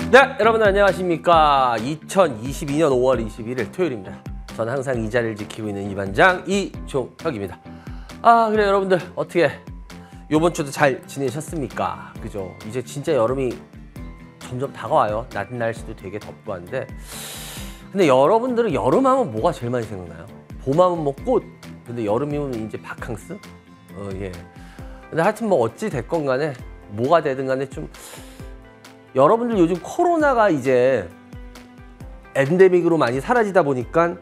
네, 여러분 안녕하십니까. 2022년 5월 21일 토요일입니다. 저는 항상 이 자리를 지키고 있는 이반장 이종혁입니다. 그래요 여러분들 어떻게 요번 주도 잘 지내셨습니까? 그죠? 이제 진짜 여름이 점점 다가와요. 낮 날씨도 되게 덥고 한데, 근데 여러분들은 여름하면 뭐가 제일 많이 생각나요? 봄하면 뭐 꽃, 근데 여름이면 이제 바캉스? 예. 근데 하여튼 뭐 어찌 됐건 간에 뭐가 되든 간에 좀 여러분들 요즘 코로나가 이제 엔데믹으로 많이 사라지다 보니까,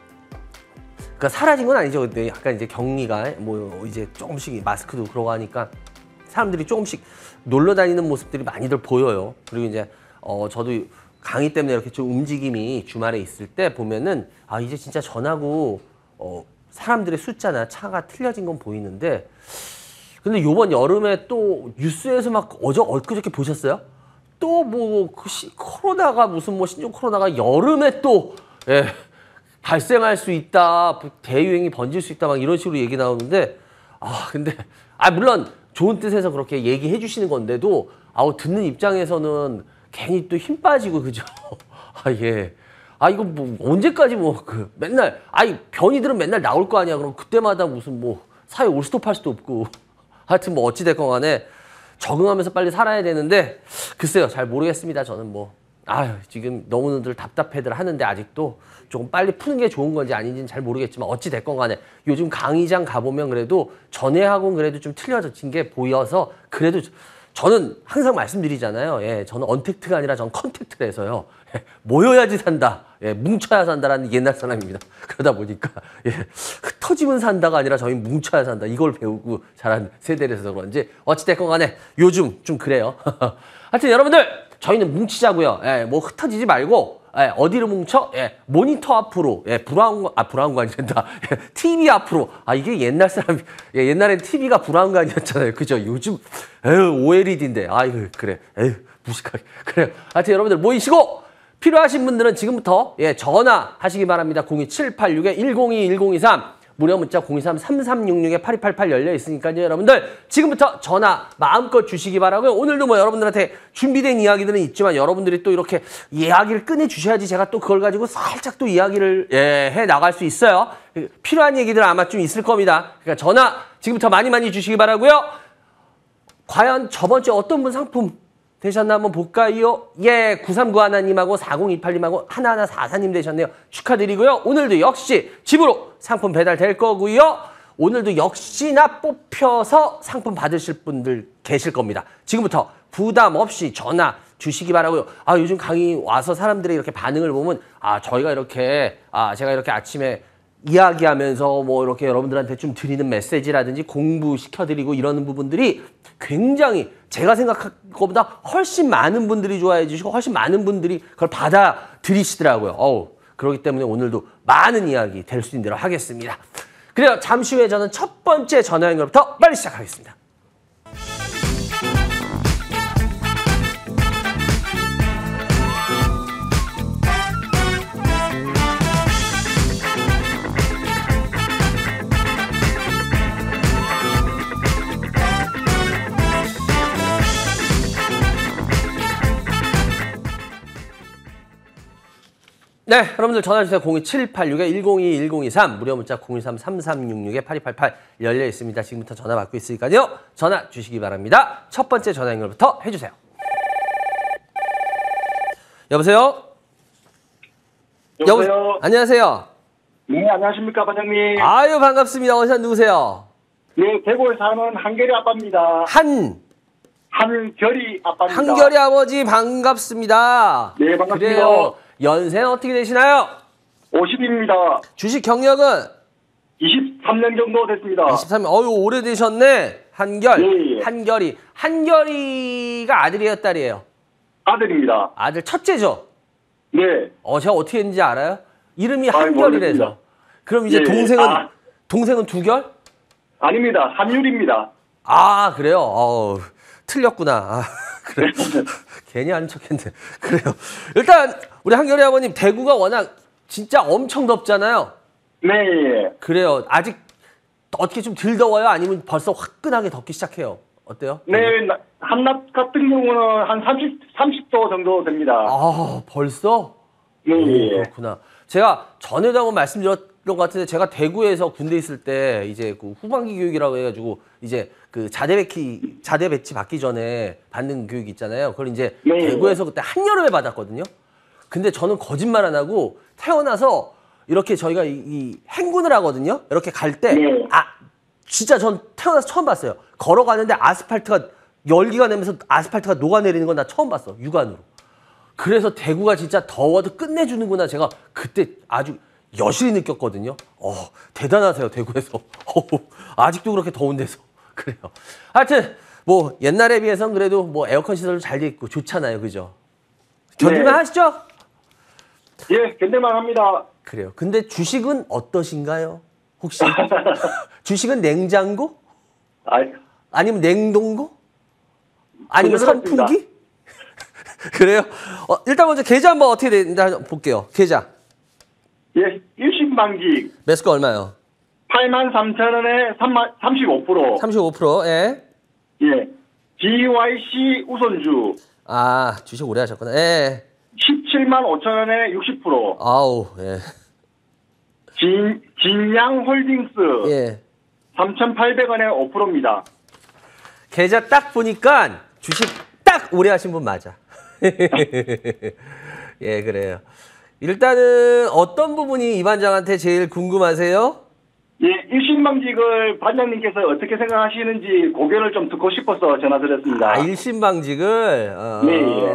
그러니까 사라진 건 아니죠. 근데 약간 이제 격리가 뭐 이제 조금씩 마스크도 그러고 하니까 사람들이 조금씩 놀러 다니는 모습들이 많이들 보여요. 그리고 이제 저도 강의 때문에 이렇게 좀 움직임이 주말에 있을 때 보면은 이제 진짜 전하고 사람들의 숫자나 차가 틀려진 건 보이는데, 근데 요번 여름에 또 뉴스에서 막 엊그저께 보셨어요? 또 뭐 코로나가 무슨 뭐 신종 코로나가 여름에 또 발생할 수 있다, 대유행이 번질 수 있다, 막 이런 식으로 얘기 나오는데, 근데 물론 좋은 뜻에서 그렇게 얘기해 주시는 건데도 듣는 입장에서는 괜히 또 힘 빠지고, 그죠? 예. 이거 뭐 언제까지 뭐 맨날 변이들은 맨날 나올 거 아니야. 그럼 그때마다 무슨 뭐 사회 올 수도 팔 수도 없고. 하여튼 뭐 어찌 됐건 간에 적응하면서 빨리 살아야 되는데, 글쎄요, 잘 모르겠습니다. 저는 뭐 지금 너무들 답답해들 하는데 아직도 조금 빨리 푸는 게 좋은 건지 아닌지는 잘 모르겠지만, 어찌 됐건 간에 요즘 강의장 가보면 그래도 전에하고는 그래도 좀 틀려진 게 보여서, 그래도 저는 항상 말씀드리잖아요. 예, 저는 언택트가 아니라 전 컨택트를 해서요. 모여야지 산다. 뭉쳐야 산다라는 옛날 사람입니다. 그러다 보니까 흩어지면 산다가 아니라 저희 뭉쳐야 산다. 이걸 배우고 자란 세대라서 그런지 어찌됐건 간에 요즘 좀 그래요. 하여튼 여러분들 저희는 뭉치자고요. 뭐 흩어지지 말고 어디로 뭉쳐? 모니터 앞으로. 브라운관이 된다. TV 앞으로. 이게 옛날 사람, 옛날엔 TV가 브라운관이었잖아요. 그죠? 요즘 OLED인데. 그래. 무식하게. 그래요. 하여튼 여러분들 모이시고, 필요하신 분들은 지금부터 전화하시기 바랍니다. 02786-102-1023, 무료 문자 023-3366-8288 열려 있으니까요. 여러분들 지금부터 전화 마음껏 주시기 바라고요. 오늘도 뭐 여러분들한테 준비된 이야기들은 있지만, 여러분들이 또 이렇게 이야기를 꺼내주셔야지 제가 또 그걸 가지고 살짝 또 이야기를 해 나갈 수 있어요. 필요한 얘기들 아마 좀 있을 겁니다. 그러니까 전화 지금부터 많이 주시기 바라고요. 과연 저번 주에 어떤 분 상품 되셨나 한번 볼까요? 9391님하고 4028님하고 1144님 되셨네요. 축하드리고요. 오늘도 역시 집으로 상품 배달될 거고요. 오늘도 역시나 뽑혀서 상품 받으실 분들 계실 겁니다. 지금부터 부담 없이 전화 주시기 바라고요. 요즘 강의 와서 사람들의 이렇게 반응을 보면 저희가 이렇게 제가 이렇게 아침에 이야기하면서 뭐 이렇게 여러분들한테 좀 드리는 메시지라든지 공부시켜드리고 이러는 부분들이 굉장히 제가 생각한 것보다 훨씬 많은 분들이 좋아해 주시고 훨씬 많은 분들이 그걸 받아들이시더라고요. 그렇기 때문에 오늘도 많은 이야기 될 수 있는 대로 하겠습니다. 그래요. 잠시 후에 저는 첫 번째 전화 연결부터 빨리 시작하겠습니다. 네, 여러분들 전화주세요. 02786-102-1023, 무료 문자 023-3366-8288 열려 있습니다. 지금부터 전화 받고 있으니까요. 전화 주시기 바랍니다. 첫 번째 전화 연결부터 해주세요. 여보세요? 여보세요? 안녕하세요. 네, 안녕하십니까, 반장님. 반갑습니다. 어디서 누구세요? 네, 대구에 사는 한결이 아빠입니다. 한결이 아빠입니다. 한결이 아버지 반갑습니다. 네, 반갑습니다. 그래요. 연세는 어떻게 되시나요? 50입니다. 주식 경력은? 23년 정도 됐습니다. 23년, 오래되셨네. 한결. 네. 한결이가 아들이에요, 딸이에요? 아들입니다. 아들 첫째죠? 네. 제가 어떻게 했는지 알아요? 이름이 한결이라서. 모르겠습니다. 그럼 이제 동생은 두결? 아닙니다. 한율입니다. 그래요? 틀렸구나. 그래. 괜히 아는 척했는데. 그래요. 일단 우리 한결이 아버님, 대구가 워낙 진짜 엄청 덥잖아요. 네. 그래요. 아직 어떻게 좀 덜 더워요? 아니면 벌써 화끈하게 덥기 시작해요? 어때요? 네, 한낮 같은 경우는 한 30도 정도 됩니다. 아, 벌써? 네, 오, 예. 그렇구나. 제가 전에도 한번 말씀드렸던 것 같은데 제가 대구에서 군대 있을 때 이제 그 후반기 교육이라고 해가지고 이제 그 자대 배치 받기 전에 받는 교육 있잖아요. 그걸 이제 네. 대구에서 그때 한여름에 받았거든요. 근데 저는 거짓말 안 하고 태어나서 이렇게 저희가 이 행군을 하거든요. 이렇게 갈 때, 네. 진짜 전 태어나서 처음 봤어요. 걸어가는데 아스팔트가 열기가 내면서 아스팔트가 녹아내리는 건 나 처음 봤어. 육안으로. 그래서 대구가 진짜 더워도 끝내주는구나. 제가 그때 아주 여실히 느꼈거든요. 대단하세요, 대구에서. 아직도 그렇게 더운 데서. 그래요. 하여튼, 뭐, 옛날에 비해서는 그래도 뭐 에어컨 시설도 잘 돼 있고 좋잖아요. 그죠? 견딜만 네. 하시죠? 예, 견딜만 합니다. 그래요. 근데 주식은 어떠신가요? 혹시? 주식은 냉장고? 아니면 냉동고? 아니면 그렇습니다. 선풍기? 그래요? 일단 먼저 계좌 한번 어떻게 되는지 볼게요. 계좌. 예, 일신방직 매수가 얼마요? 83,000원에 35%. 35%. 예. 예, BYC 우선주 주식 오래 하셨구나. 예. 175,000원에 60%. 아우, 예. 진양홀딩스 예. 3,800원에 5%입니다. 계좌 딱 보니까 주식 딱 오래 하신 분 맞아. 예, 그래요. 일단은 어떤 부분이 이 반장한테 제일 궁금하세요? 예, 일신방직을 반장님께서 어떻게 생각하시는지 고견을 좀 듣고 싶어서 전화드렸습니다. 일신방직을. 네, 예.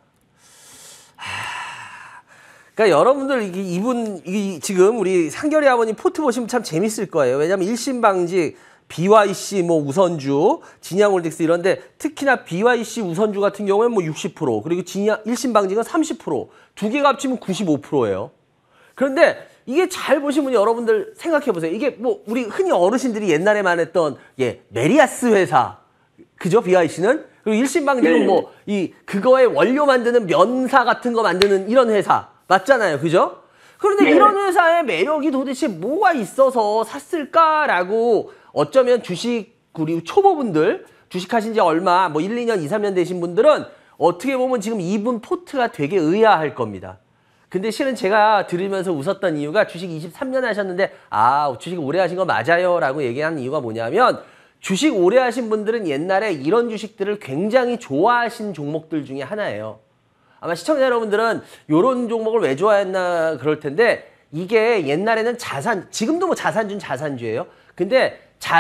그러니까 여러분들 이분 지금 우리 상결이 아버님 포트 보시면 참 재밌을 거예요. 왜냐하면 일신방직, BYC 뭐 우선주, 진양홀딩스 이런데 특히나 BYC 우선주 같은 경우에는 뭐 60% 그리고 일신방직은 30%, 두 개가 합치면 95%예요. 그런데 이게 잘 보시면 여러분들 생각해 보세요. 이게 뭐 우리 흔히 어르신들이 옛날에만 했던 메리아스 회사, 그죠? BYC는 그리고 일신방직은 네. 뭐 그거에 원료 만드는 면사 같은 거 만드는 이런 회사 맞잖아요, 그죠? 그런데 네. 이런 회사의 매력이 도대체 뭐가 있어서 샀을까라고 어쩌면 우리 초보분들 주식하신 지 얼마 뭐 1, 2년, 2, 3년 되신 분들은 어떻게 보면 지금 이분 포트가 되게 의아할 겁니다. 근데 실은 제가 들으면서 웃었던 이유가 주식 23년 하셨는데 주식 오래 하신 거 맞아요 라고 얘기하는 이유가 뭐냐면 주식 오래 하신 분들은 옛날에 이런 주식들을 굉장히 좋아하신 종목들 중에 하나예요. 아마 시청자 여러분들은 이런 종목을 왜 좋아했나 그럴 텐데 이게 옛날에는 지금도 뭐 자산주는 자산주예요. 근데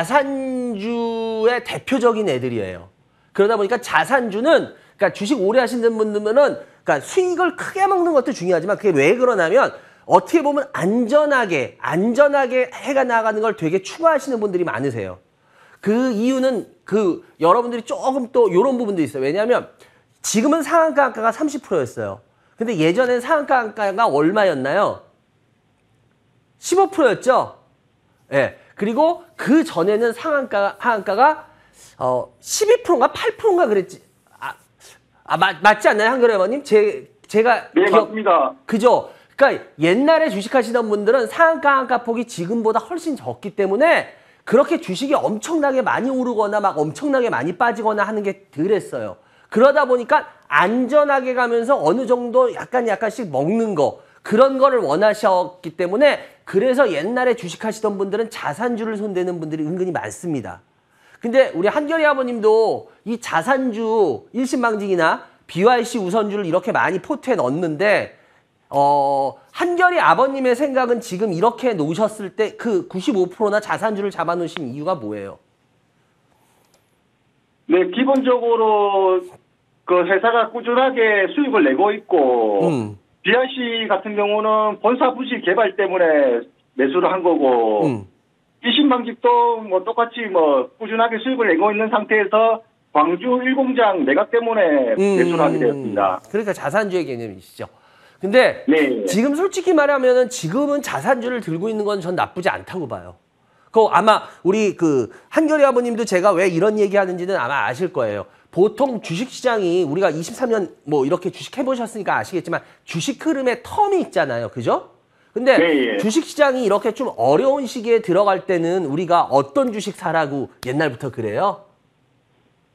자산주의 대표적인 애들이에요. 그러다 보니까 자산주는 그러니까 주식 오래 하시는 분들은 그러니까 수익을 크게 먹는 것도 중요하지만 그게 왜 그러냐면 어떻게 보면 안전하게 해가 나가는 걸 되게 추구하시는 분들이 많으세요. 그 이유는 여러분들이 조금 또 이런 부분도 있어요. 왜냐하면 지금은 상한가가 30%였어요. 근데 예전엔 상한가가 얼마였나요? 15%였죠? 예. 그리고 그 전에는 하한가가 12%인가 8%인가 그랬지. 맞지 않나요, 한결의 어머님? 제가 네, 맞습니다. 그죠? 그러니까 옛날에 주식하시던 분들은 상한가 폭이 지금보다 훨씬 적기 때문에 그렇게 주식이 엄청나게 많이 오르거나 막 엄청나게 많이 빠지거나 하는 게 덜했어요. 그러다 보니까 안전하게 가면서 어느 정도 약간씩 먹는 거 그런 거를 원하셨기 때문에 그래서 옛날에 주식하시던 분들은 자산주를 손대는 분들이 은근히 많습니다. 근데 우리 한결이 아버님도 이 자산주 일신방직이나 BYC 우선주를 이렇게 많이 포트에 넣었는데 한결이 아버님의 생각은 지금 이렇게 놓으셨을 때 그 95%나 자산주를 잡아놓으신 이유가 뭐예요? 네, 기본적으로 그 회사가 꾸준하게 수익을 내고 있고 BRC 같은 경우는 본사 부지 개발 때문에 매수를 한 거고 일신방직도 뭐 똑같이 뭐 꾸준하게 수익을 내고 있는 상태에서 광주 1공장 매각 때문에 매수를 하게 되었습니다. 그러니까 자산주의 개념이시죠. 근데 네. 지금 솔직히 말하면은 지금은 자산주를 들고 있는 건 전 나쁘지 않다고 봐요. 아마 우리 한결이 아버님도 제가 왜 이런 얘기 하는지는 아마 아실 거예요. 보통 주식시장이 우리가 23년 뭐 이렇게 주식 해보셨으니까 아시겠지만 주식 흐름의 텀이 있잖아요. 그죠? 근데 네, 예. 주식시장이 이렇게 좀 어려운 시기에 들어갈 때는 우리가 어떤 주식 사라고 옛날부터 그래요?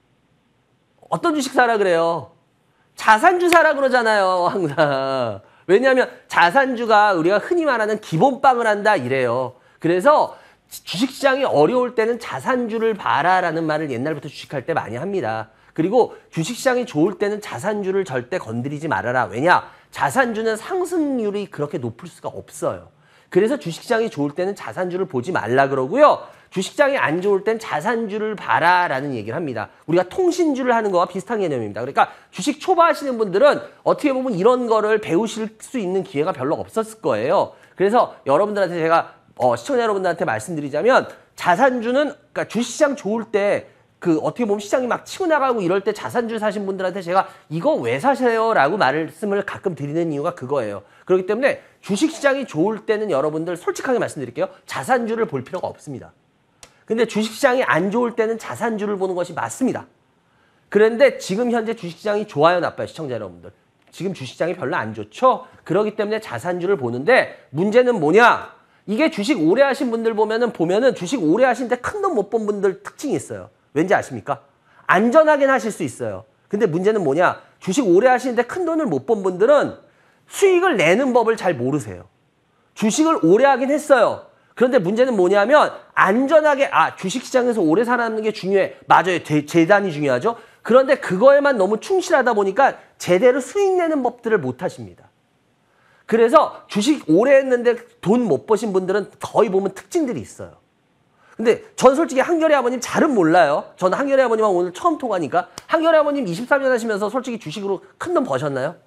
어떤 주식 사라 그래요? 자산주 사라 그러잖아요, 항상. 왜냐하면 자산주가 우리가 흔히 말하는 기본빵을 한다 이래요. 그래서 주식시장이 어려울 때는 자산주를 봐라라는 말을 옛날부터 주식할 때 많이 합니다. 그리고 주식시장이 좋을 때는 자산주를 절대 건드리지 말아라. 왜냐? 자산주는 상승률이 그렇게 높을 수가 없어요. 그래서 주식시장이 좋을 때는 자산주를 보지 말라 그러고요. 주식시장이 안 좋을 땐 자산주를 봐라라는 얘기를 합니다. 우리가 통신주를 하는 거와 비슷한 개념입니다. 그러니까 주식 초보하시는 분들은 어떻게 보면 이런 거를 배우실 수 있는 기회가 별로 없었을 거예요. 그래서 여러분들한테 제가 시청자 여러분들한테 말씀드리자면 자산주는 그러니까 주식시장 좋을 때 그 어떻게 보면 시장이 막 치고 나가고 이럴 때 자산주 사신 분들한테 제가 이거 왜 사세요? 라고 말씀을 가끔 드리는 이유가 그거예요. 그렇기 때문에 주식시장이 좋을 때는 여러분들 솔직하게 말씀드릴게요. 자산주를 볼 필요가 없습니다. 근데 주식시장이 안 좋을 때는 자산주를 보는 것이 맞습니다. 그런데 지금 현재 주식시장이 좋아요, 나빠요, 시청자 여러분들? 지금 주식시장이 별로 안 좋죠? 그렇기 때문에 자산주를 보는데 문제는 뭐냐? 이게 주식 오래 하신 분들 보면은 주식 오래 하시는데 큰 돈 못 본 분들 특징이 있어요. 왠지 아십니까? 안전하긴 하실 수 있어요. 근데 문제는 뭐냐? 주식 오래 하시는데 큰 돈을 못 본 분들은 수익을 내는 법을 잘 모르세요. 주식을 오래 하긴 했어요. 그런데 문제는 뭐냐면 안전하게 주식시장에서 오래 살아남는 게 중요해. 맞아요. 재단이 중요하죠. 그런데 그거에만 너무 충실하다 보니까 제대로 수익 내는 법들을 못 하십니다. 그래서 주식 오래 했는데 돈 못 버신 분들은 거의 보면 특징들이 있어요. 근데 전 솔직히 한결의 아버님 잘은 몰라요. 저는 한결의 아버님하고 오늘 처음 통화니까. 한결의 아버님 23년 하시면서 솔직히 주식으로 큰 돈 버셨나요?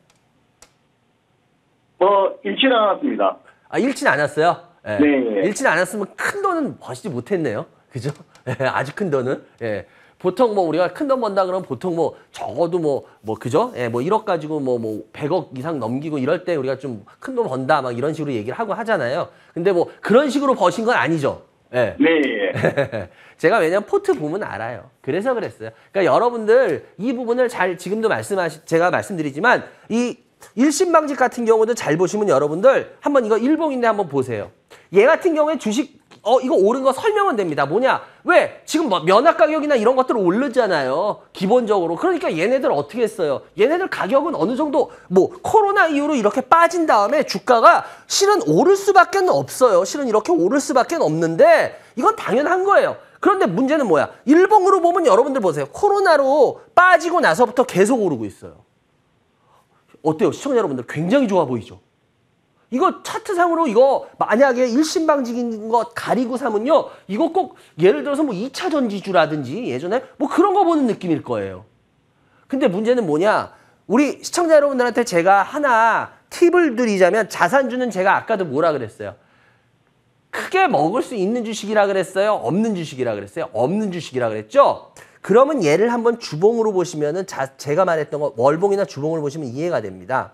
잃지는 않았습니다. 잃지는 않았어요? 예. 네. 잃지는 않았으면 큰 돈은 버시지 못했네요. 그죠? 예, 아주 큰 돈은. 예. 보통 우리가 큰 돈 번다 그러면 보통 적어도 그죠? 예, 1억 가지고 100억 이상 넘기고 이럴 때 우리가 좀 큰 돈 번다 막 이런 식으로 얘기를 하고 하잖아요. 근데 그런 식으로 버신 건 아니죠. 예. 네. 제가 왜냐면 포트 보면 알아요. 그래서 그랬어요. 그러니까 여러분들 이 부분을 잘 지금도 제가 말씀드리지만 이 일신방직 같은 경우도 잘 보시면 여러분들 한번 이거 일봉인데 한번 보세요. 얘 같은 경우에 주식 이거 오른 거 설명은 됩니다. 뭐냐? 왜? 지금 면학 가격이나 이런 것들 오르잖아요. 기본적으로. 그러니까 얘네들 어떻게 했어요? 얘네들 가격은 어느 정도 코로나 이후로 이렇게 빠진 다음에 주가가 실은 오를 수밖에 없어요. 실은 이렇게 오를 수밖에 없는데 이건 당연한 거예요. 그런데 문제는 뭐야? 일봉으로 보면 여러분들 보세요. 코로나로 빠지고 나서부터 계속 오르고 있어요. 어때요? 시청자 여러분들 굉장히 좋아 보이죠? 이거 차트상으로 이거 만약에 일신방직인 거 가리고 사면요. 이거 꼭 예를 들어서 2차 전지주라든지 예전에 그런 거 보는 느낌일 거예요. 근데 문제는 뭐냐? 우리 시청자 여러분들한테 제가 하나 팁을 드리자면 자산주는 제가 아까도 뭐라 그랬어요? 크게 먹을 수 있는 주식이라 그랬어요? 없는 주식이라 그랬어요? 없는 주식이라 그랬죠? 그러면 얘를 한번 주봉으로 보시면은 제가 말했던 거 월봉이나 주봉으로 보시면 이해가 됩니다.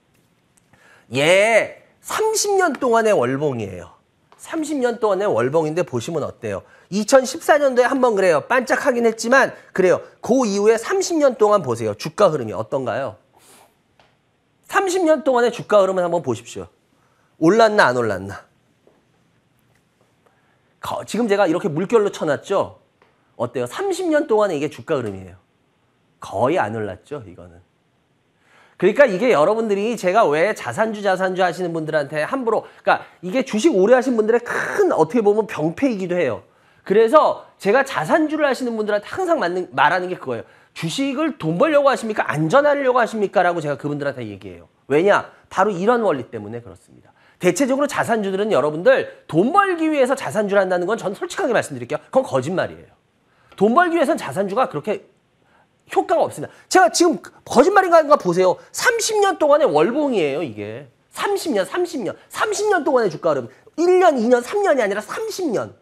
얘 30년 동안의 월봉이에요. 30년 동안의 월봉인데 보시면 어때요? 2014년도에 한번 그래요. 반짝하긴 했지만 그래요. 그 이후에 30년 동안 보세요. 주가 흐름이 어떤가요? 30년 동안의 주가 흐름을 한번 보십시오. 올랐나 안 올랐나? 지금 제가 이렇게 물결로 쳐놨죠? 어때요? 30년 동안에 이게 주가 흐름이에요. 거의 안 올랐죠, 이거는. 그러니까 이게 여러분들이 제가 왜 자산주 하시는 분들한테 함부로, 그러니까 이게 주식 오래 하신 분들의 큰 어떻게 보면 병폐이기도 해요. 그래서 제가 자산주를 하시는 분들한테 항상 말하는 게 그거예요. 주식을 돈 벌려고 하십니까? 안전하려고 하십니까? 라고 제가 그분들한테 얘기해요. 왜냐? 바로 이런 원리 때문에 그렇습니다. 대체적으로 자산주들은 여러분들 돈 벌기 위해서 자산주를 한다는 건 전 솔직하게 말씀드릴게요. 그건 거짓말이에요. 돈 벌기 위해서는 자산주가 그렇게 효과가 없습니다. 제가 지금 거짓말인가 보세요. 30년 동안의 월봉이에요, 이게. 30년 동안의 주가 흐름. 1년, 2년, 3년이 아니라 30년.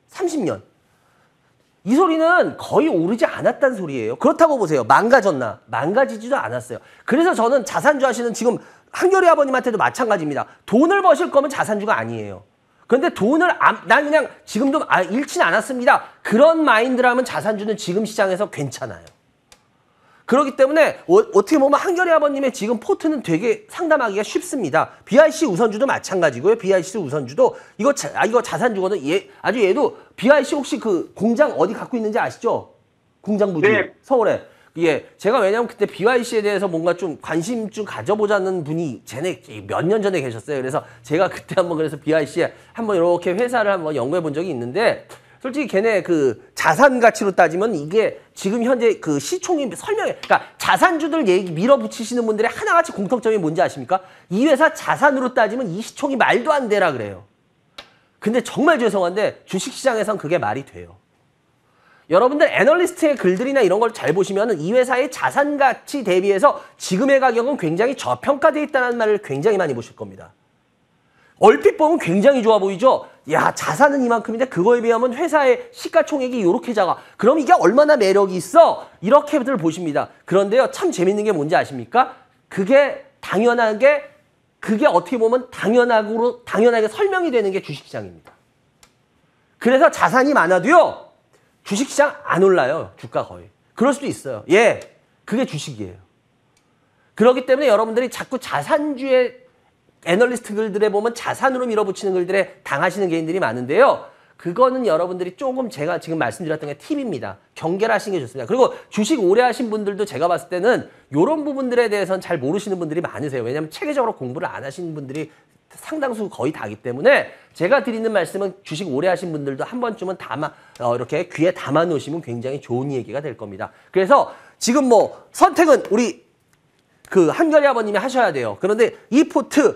이 소리는 거의 오르지 않았다는 소리예요. 그렇다고 보세요. 망가졌나? 망가지지도 않았어요. 그래서 저는 자산주 하시는 지금 한결의 아버님한테도 마찬가지입니다. 돈을 버실 거면 자산주가 아니에요. 그런데 난 그냥 지금도 잃지는 않았습니다. 그런 마인드라면 자산주는 지금 시장에서 괜찮아요. 그렇기 때문에 어떻게 보면 한결의 아버님의 지금 포트는 되게 상담하기가 쉽습니다. BIC 우선주도 마찬가지고요. BIC 우선주도 이거 자산주거든. 얘도 BIC 혹시 그 공장 어디 갖고 있는지 아시죠? 공장 부지 네. 서울에. 예, 제가 왜냐면 그때 BYC에 대해서 뭔가 좀 관심 좀 가져보자는 분이 쟤네 몇 년 전에 계셨어요. 그래서 제가 그때 한번 그래서 BYC에 한번 이렇게 회사를 한번 연구해 본 적이 있는데 솔직히 걔네 그 자산 가치로 따지면 이게 지금 현재 그 시총이 설명해. 그러니까 자산주들 얘기 밀어붙이시는 분들의 하나같이 공통점이 뭔지 아십니까? 이 회사 자산으로 따지면 이 시총이 말도 안 되라 그래요. 근데 정말 죄송한데 주식시장에선 그게 말이 돼요. 여러분들 애널리스트의 글들이나 이런 걸 잘 보시면 이 회사의 자산 가치 대비해서 지금의 가격은 굉장히 저평가되어 있다는 말을 굉장히 많이 보실 겁니다. 얼핏 보면 굉장히 좋아 보이죠? 야, 자산은 이만큼인데 그거에 비하면 회사의 시가총액이 이렇게 작아. 그럼 이게 얼마나 매력이 있어? 이렇게들 보십니다. 그런데요, 참 재밌는 게 뭔지 아십니까? 그게 당연하게, 그게 어떻게 보면 당연하게 설명이 되는 게 주식시장입니다. 그래서 자산이 많아도요, 주식시장 안 올라요. 주가 거의. 그럴 수도 있어요. 예, 그게 주식이에요. 그렇기 때문에 여러분들이 자꾸 자산주의 애널리스트 글들에 보면 자산으로 밀어붙이는 글들에 당하시는 개인들이 많은데요. 그거는 여러분들이 조금 제가 지금 말씀드렸던 게 팁입니다. 경계를 하시는 게 좋습니다. 그리고 주식 오래 하신 분들도 제가 봤을 때는 이런 부분들에 대해서는 잘 모르시는 분들이 많으세요. 왜냐하면 체계적으로 공부를 안 하시는 분들이 상당수 거의 다기 때문에 제가 드리는 말씀은 주식 오래 하신 분들도 한 번쯤은 이렇게 귀에 담아 놓으시면 굉장히 좋은 얘기가 될 겁니다. 그래서 지금 뭐 선택은 우리 그 한결이 아버님이 하셔야 돼요. 그런데 이 포트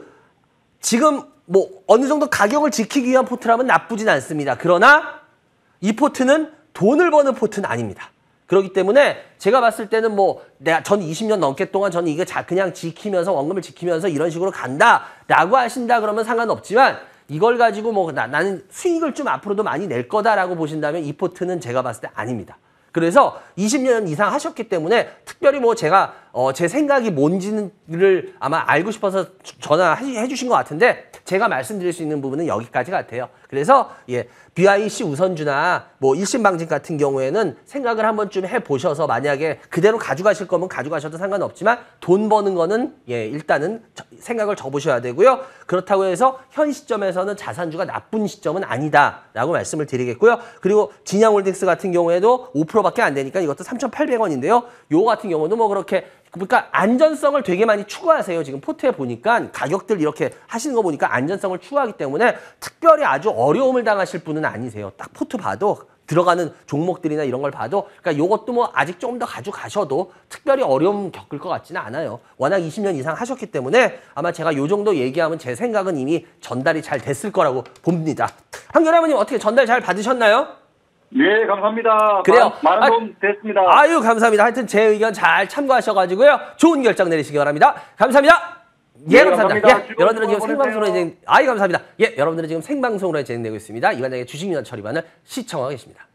지금 뭐 어느 정도 가격을 지키기 위한 포트라면 나쁘진 않습니다. 그러나 이 포트는 돈을 버는 포트는 아닙니다. 그렇기 때문에 제가 봤을 때는 뭐 전 20년 넘게 동안 저는 이거 그냥 지키면서 원금을 지키면서 이런 식으로 간다라고 하신다 그러면 상관없지만 이걸 가지고 뭐 나는 수익을 좀 앞으로도 많이 낼 거다라고 보신다면 이 포트는 제가 봤을 때 아닙니다. 그래서 20년 이상 하셨기 때문에 특별히 뭐 제가 제 생각이 뭔지를 아마 알고 싶어서 전화해 주신 것 같은데 제가 말씀드릴 수 있는 부분은 여기까지 같아요. 그래서 예, BYC 우선주나 뭐 일신방직 같은 경우에는 생각을 한 번쯤 해보셔서 만약에 그대로 가져가실 거면 가져가셔도 상관없지만 돈 버는 거는 예, 일단은 생각을 접으셔야 되고요. 그렇다고 해서 현 시점에서는 자산주가 나쁜 시점은 아니다라고 말씀을 드리겠고요. 그리고 진양홀딩스 같은 경우에도 5%밖에 안 되니까 이것도 3,800원인데요. 요거 같은 경우도 뭐 그렇게 그러니까 안전성을 되게 많이 추구하세요. 지금 포트에 보니까 가격들 이렇게 하시는 거 보니까 안전성을 추구하기 때문에 특별히 아주 어려움을 당하실 분은 아니세요. 딱 포트 봐도 들어가는 종목들이나 이런 걸 봐도 그러니까 요것도 뭐 아직 좀 더 가져가셔도 특별히 어려움 겪을 것 같지는 않아요. 워낙 20년 이상 하셨기 때문에 아마 제가 요 정도 얘기하면 제 생각은 이미 전달이 잘 됐을 거라고 봅니다. 한결 아버님 어떻게 전달 잘 받으셨나요? 예, 감사합니다. 그래요. 많은 도움 됐습니다. 아유, 감사합니다. 하여튼 제 의견 잘 참고하셔가지고요. 좋은 결정 내리시기 바랍니다. 감사합니다. 예, 감사합니다. 예, 여러분들은 지금 생방송으로 감사합니다. 예, 여러분들은 지금 생방송으로 진행되고 있습니다. 이반장의 주식민원 처리반을 시청하고 계십니다.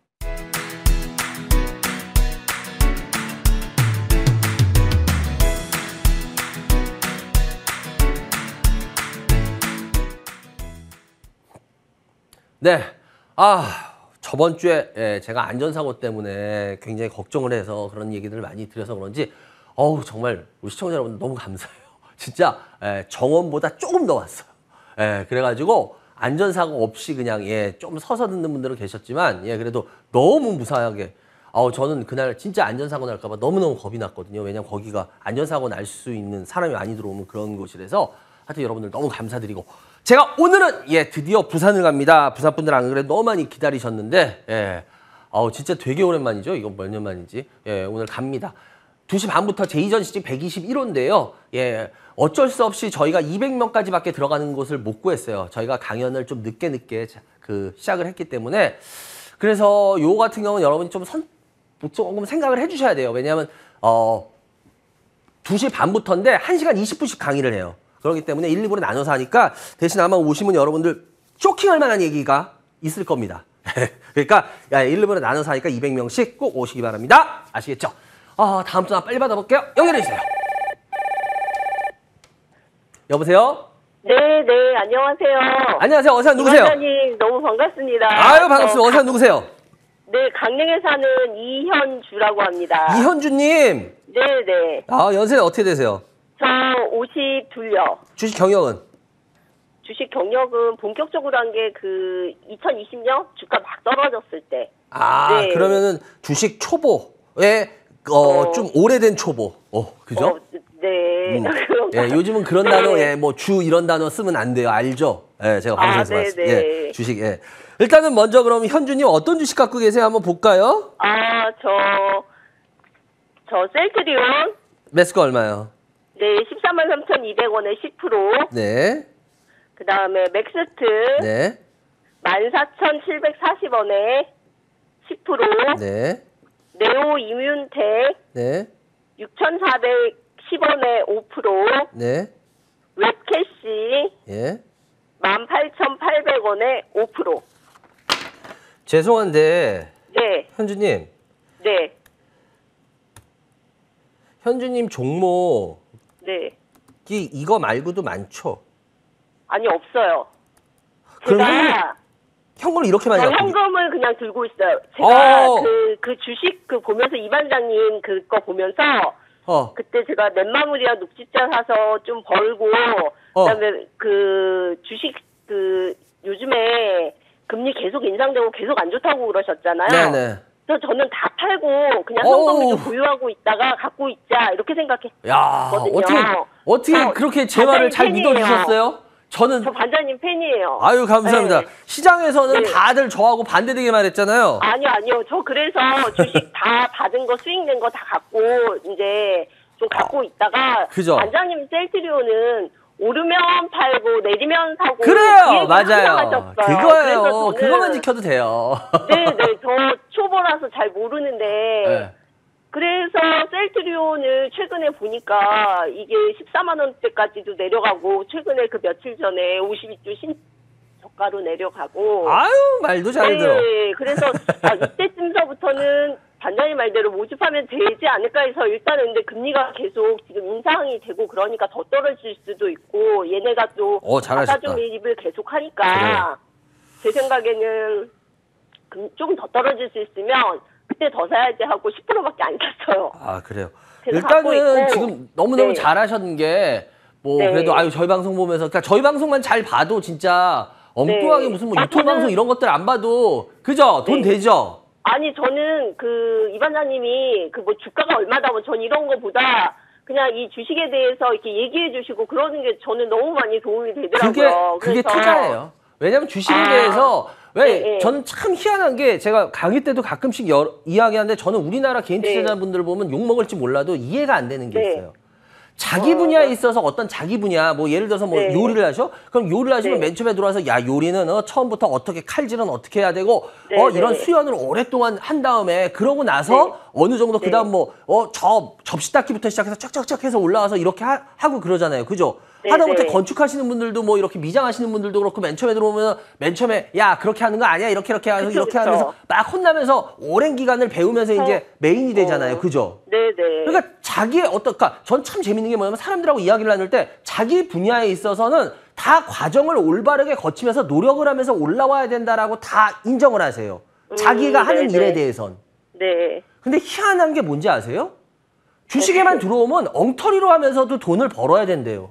네, 저번 주에 제가 안전사고 때문에 굉장히 걱정을 해서 그런 얘기들을 많이 드려서 그런지 정말 우리 시청자 여러분 너무 감사해요. 진짜 정원보다 조금 더 왔어요. 그래가지고 안전사고 없이 그냥 좀 서서 듣는 분들은 계셨지만 그래도 너무 무사하게 저는 그날 진짜 안전사고 날까 봐 너무너무 겁이 났거든요. 왜냐면 거기가 안전사고 날 수 있는 사람이 많이 들어오면 그런 곳이라서 하여튼 여러분들 너무 감사드리고 제가 오늘은 드디어 부산을 갑니다. 부산 분들 안 그래도 너무 많이 기다리셨는데 진짜 되게 오랜만이죠. 이거 몇 년 만인지. 오늘 갑니다. 2시 반부터 제2전 시즌 121호인데요. 어쩔 수 없이 저희가 200명까지밖에 들어가는 곳을 못 구했어요. 저희가 강연을 좀 늦게 시작을 했기 때문에 그래서 요 같은 경우는 여러분이 조금 생각을 해주셔야 돼요. 왜냐하면 2시 반부터인데 1시간 20분씩 강의를 해요. 그렇기 때문에 1, 2부로 나눠서 하니까 대신 아마 오시면 여러분들 쇼킹할 만한 얘기가 있을 겁니다. 그러니까 1, 2부로 나눠서 하니까 200명씩 꼭 오시기 바랍니다. 아시겠죠? 다음 전화 빨리 받아볼게요. 연결해주세요. 여보세요? 네, 안녕하세요. 안녕하세요. 어서 누구세요? 이반장님 너무 반갑습니다. 아유, 반갑습니다. 어서 누구세요? 네, 강릉에 사는 이현주라고 합니다. 이현주님. 네. 연세는 어떻게 되세요? 저 52요. 주식 경력은? 주식 경력은 본격적으로 한 게 2020년 주가 막 떨어졌을 때. 네. 그러면은 주식 초보에 좀 오래된 초보. 그죠? 네. 예, 요즘은 그런 단어, 예, 뭐 주 이런 단어 쓰면 안 돼요. 알죠? 예, 제가 방송에서 말씀. 예, 주식. 예. 일단은 먼저 그럼 현주님 어떤 주식 갖고 계세요? 한번 볼까요? 저 셀트리온. 매수가 얼마요? 네, 143,200원에 10%. 네. 그 다음에 맥스트. 네. 14,740원에 10%. 네. 네오 이뮨텍. 네. 6,410원에 5%. 네. 웹캐시. 예. 18,800원에 5%. 죄송한데 네. 현주님. 네. 현주님 종목이 네. 이거 말고도 많죠? 아니, 없어요. 그럼 제가 현금을 이렇게 많이 갖고 현금을 그냥 들고 있어요. 제가 어. 그 주식 보면서 이 반장님 그거 보면서 그때 제가 넷마무리랑 녹지자 사서 좀 벌고 그다음에 그 주식 요즘에 금리 계속 인상되고 계속 안 좋다고 그러셨잖아요. 네네. 그래서 저는 다 팔고 그냥 현금을 좀 보유하고 있다가 갖고 있자 이렇게 생각했거든요. 야, 어떻게 그렇게 제 말을 잘 믿어주셨어요? 저 반장님 팬이에요. 아유, 감사합니다. 네. 시장에서는 네. 다들 저하고 반대되게 말했잖아요. 아니요. 저 그래서 주식 다 받은 거 수익 낸 거 다 갖고 이제 좀 갖고 있다가 그죠. 반장님 셀트리온은 오르면 팔고 내리면 사고 그래요, 맞아요. 하셨어요. 그거예요. 저는, 그거만 지켜도 돼요. 네, 저 초보라서 잘 모르는데 네. 그래서 셀트리온을 최근에 보니까 이게 14만 원대까지도 내려가고 최근에 그 며칠 전에 52주 신저가로 내려가고 아유, 말도 잘 들어. 네, 그래서 이때쯤서부터는 반장님 말대로 모집하면 되지 않을까 해서 일단은 근데 금리가 계속 지금 인상이 되고 그러니까 더 떨어질 수도 있고 얘네가 또 잘하셨다. 매입을 계속 하니까 제 생각에는 조금 더 떨어질 수 있으면 그때 더 사야지 하고 10%밖에 안 샀어요. 아, 그래요. 갖고 일단은 있고. 지금 너무너무 네. 잘하셨는 게 네. 그래도 저희 방송 보면서 그러니까 저희 방송만 잘 봐도 진짜 엉뚱하게 네. 무슨 유튜브 방송 이런 것들 안 봐도 그죠? 돈 되죠? 아니 저는 이 반장님이 주가가 얼마다 전 이런 거보다 그냥 이 주식에 대해서 이렇게 얘기해 주시고 그러는 게 저는 너무 많이 도움이 되더라고요. 그게 그래서 투자예요. 왜냐면 주식에 대해서 저는 참 희한한 게 제가 강의 때도 가끔씩 이야기하는데 저는 우리나라 개인 투자자분들 보면 욕 먹을지 몰라도 이해가 안 되는 게 있어요. 자기 분야에 있어서 어떤 자기 분야, 예를 들어서 요리를 하셔? 그럼 요리를 하시면 맨 처음에 들어와서 요리는 처음부터 어떻게 칼질은 어떻게 해야 되고, 이런 수연을 오랫동안 한 다음에 그러고 나서 어느 정도 그 다음 접시 닦기부터 시작해서 쫙쫙쫙 해서 올라와서 이렇게 하고 그러잖아요. 그죠? 하다못해 건축하시는 분들도 이렇게 미장하시는 분들도 그렇고 맨 처음에 들어오면 맨 처음에 그렇게 하는 거 아니야? 이렇게 해서 이렇게 하면서 막 혼나면서 오랜 기간을 배우면서 이제 메인이 되잖아요. 그죠? 네네. 그러니까 자기의 전 참 재밌는 게 뭐냐면 사람들하고 이야기를 나눌 때 자기 분야에 있어서는 다 과정을 올바르게 거치면서 노력을 하면서 올라와야 된다라고 다 인정을 하세요. 자기가 하는 일에 대해선. 네. 근데 희한한 게 뭔지 아세요? 주식에만 들어오면 엉터리로 하면서도 돈을 벌어야 된대요.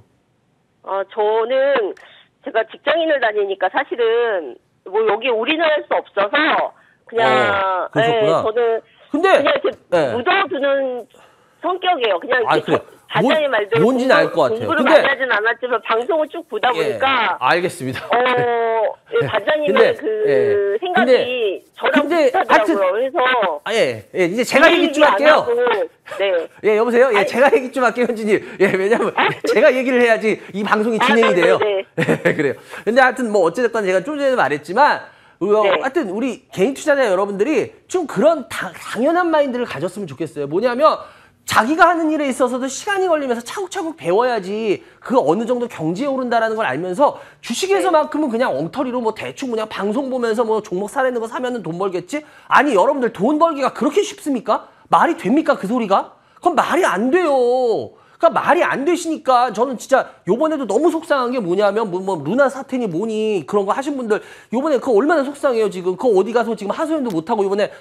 저는 제가 직장인을 다니니까 사실은 여기 올인할 수 없어서 그냥 그러셨구나. 저는 근데 그냥 이렇게 묻어두는 성격이에요. 그냥 이렇게 반장님 말대로 뭔지는 알 것 같아요. 공부를 많이 하진 않았지만 방송을 쭉 보다 보니까 알겠습니다. 반장님의 생각이 저랑 비슷하더라고요. 그래서 이제 제가 얘기 좀 할게요. 네. 여보세요? 제가 얘기 좀 할게요, 현진님. 왜냐면 제가 얘기를 해야지 이 방송이 진행이 돼요. 그래요. 근데 하여튼 어쨌든 제가 좀 전에 말했지만 하여튼 우리 개인 투자자 여러분들이 좀 그런 당연한 마인드를 가졌으면 좋겠어요. 뭐냐면 자기가 하는 일에 있어서도 시간이 걸리면서 차곡차곡 배워야지 그 어느 정도 경지에 오른다라는 걸 알면서 주식에서만큼은 그냥 엉터리로 대충 그냥 방송 보면서 종목 사려는 거 사면은 돈 벌겠지? 아니 여러분들 돈 벌기가 그렇게 쉽습니까? 말이 됩니까 그 소리가? 그건 말이 안 돼요. 그러니까 말이 안 되시니까 저는 진짜 요번에도 너무 속상한 게 뭐냐면 루나 사태니 뭐니 그런 거 하신 분들 요번에 그거 얼마나 속상해요 지금. 그거 어디 가서 지금 하소연도 못하고 요번에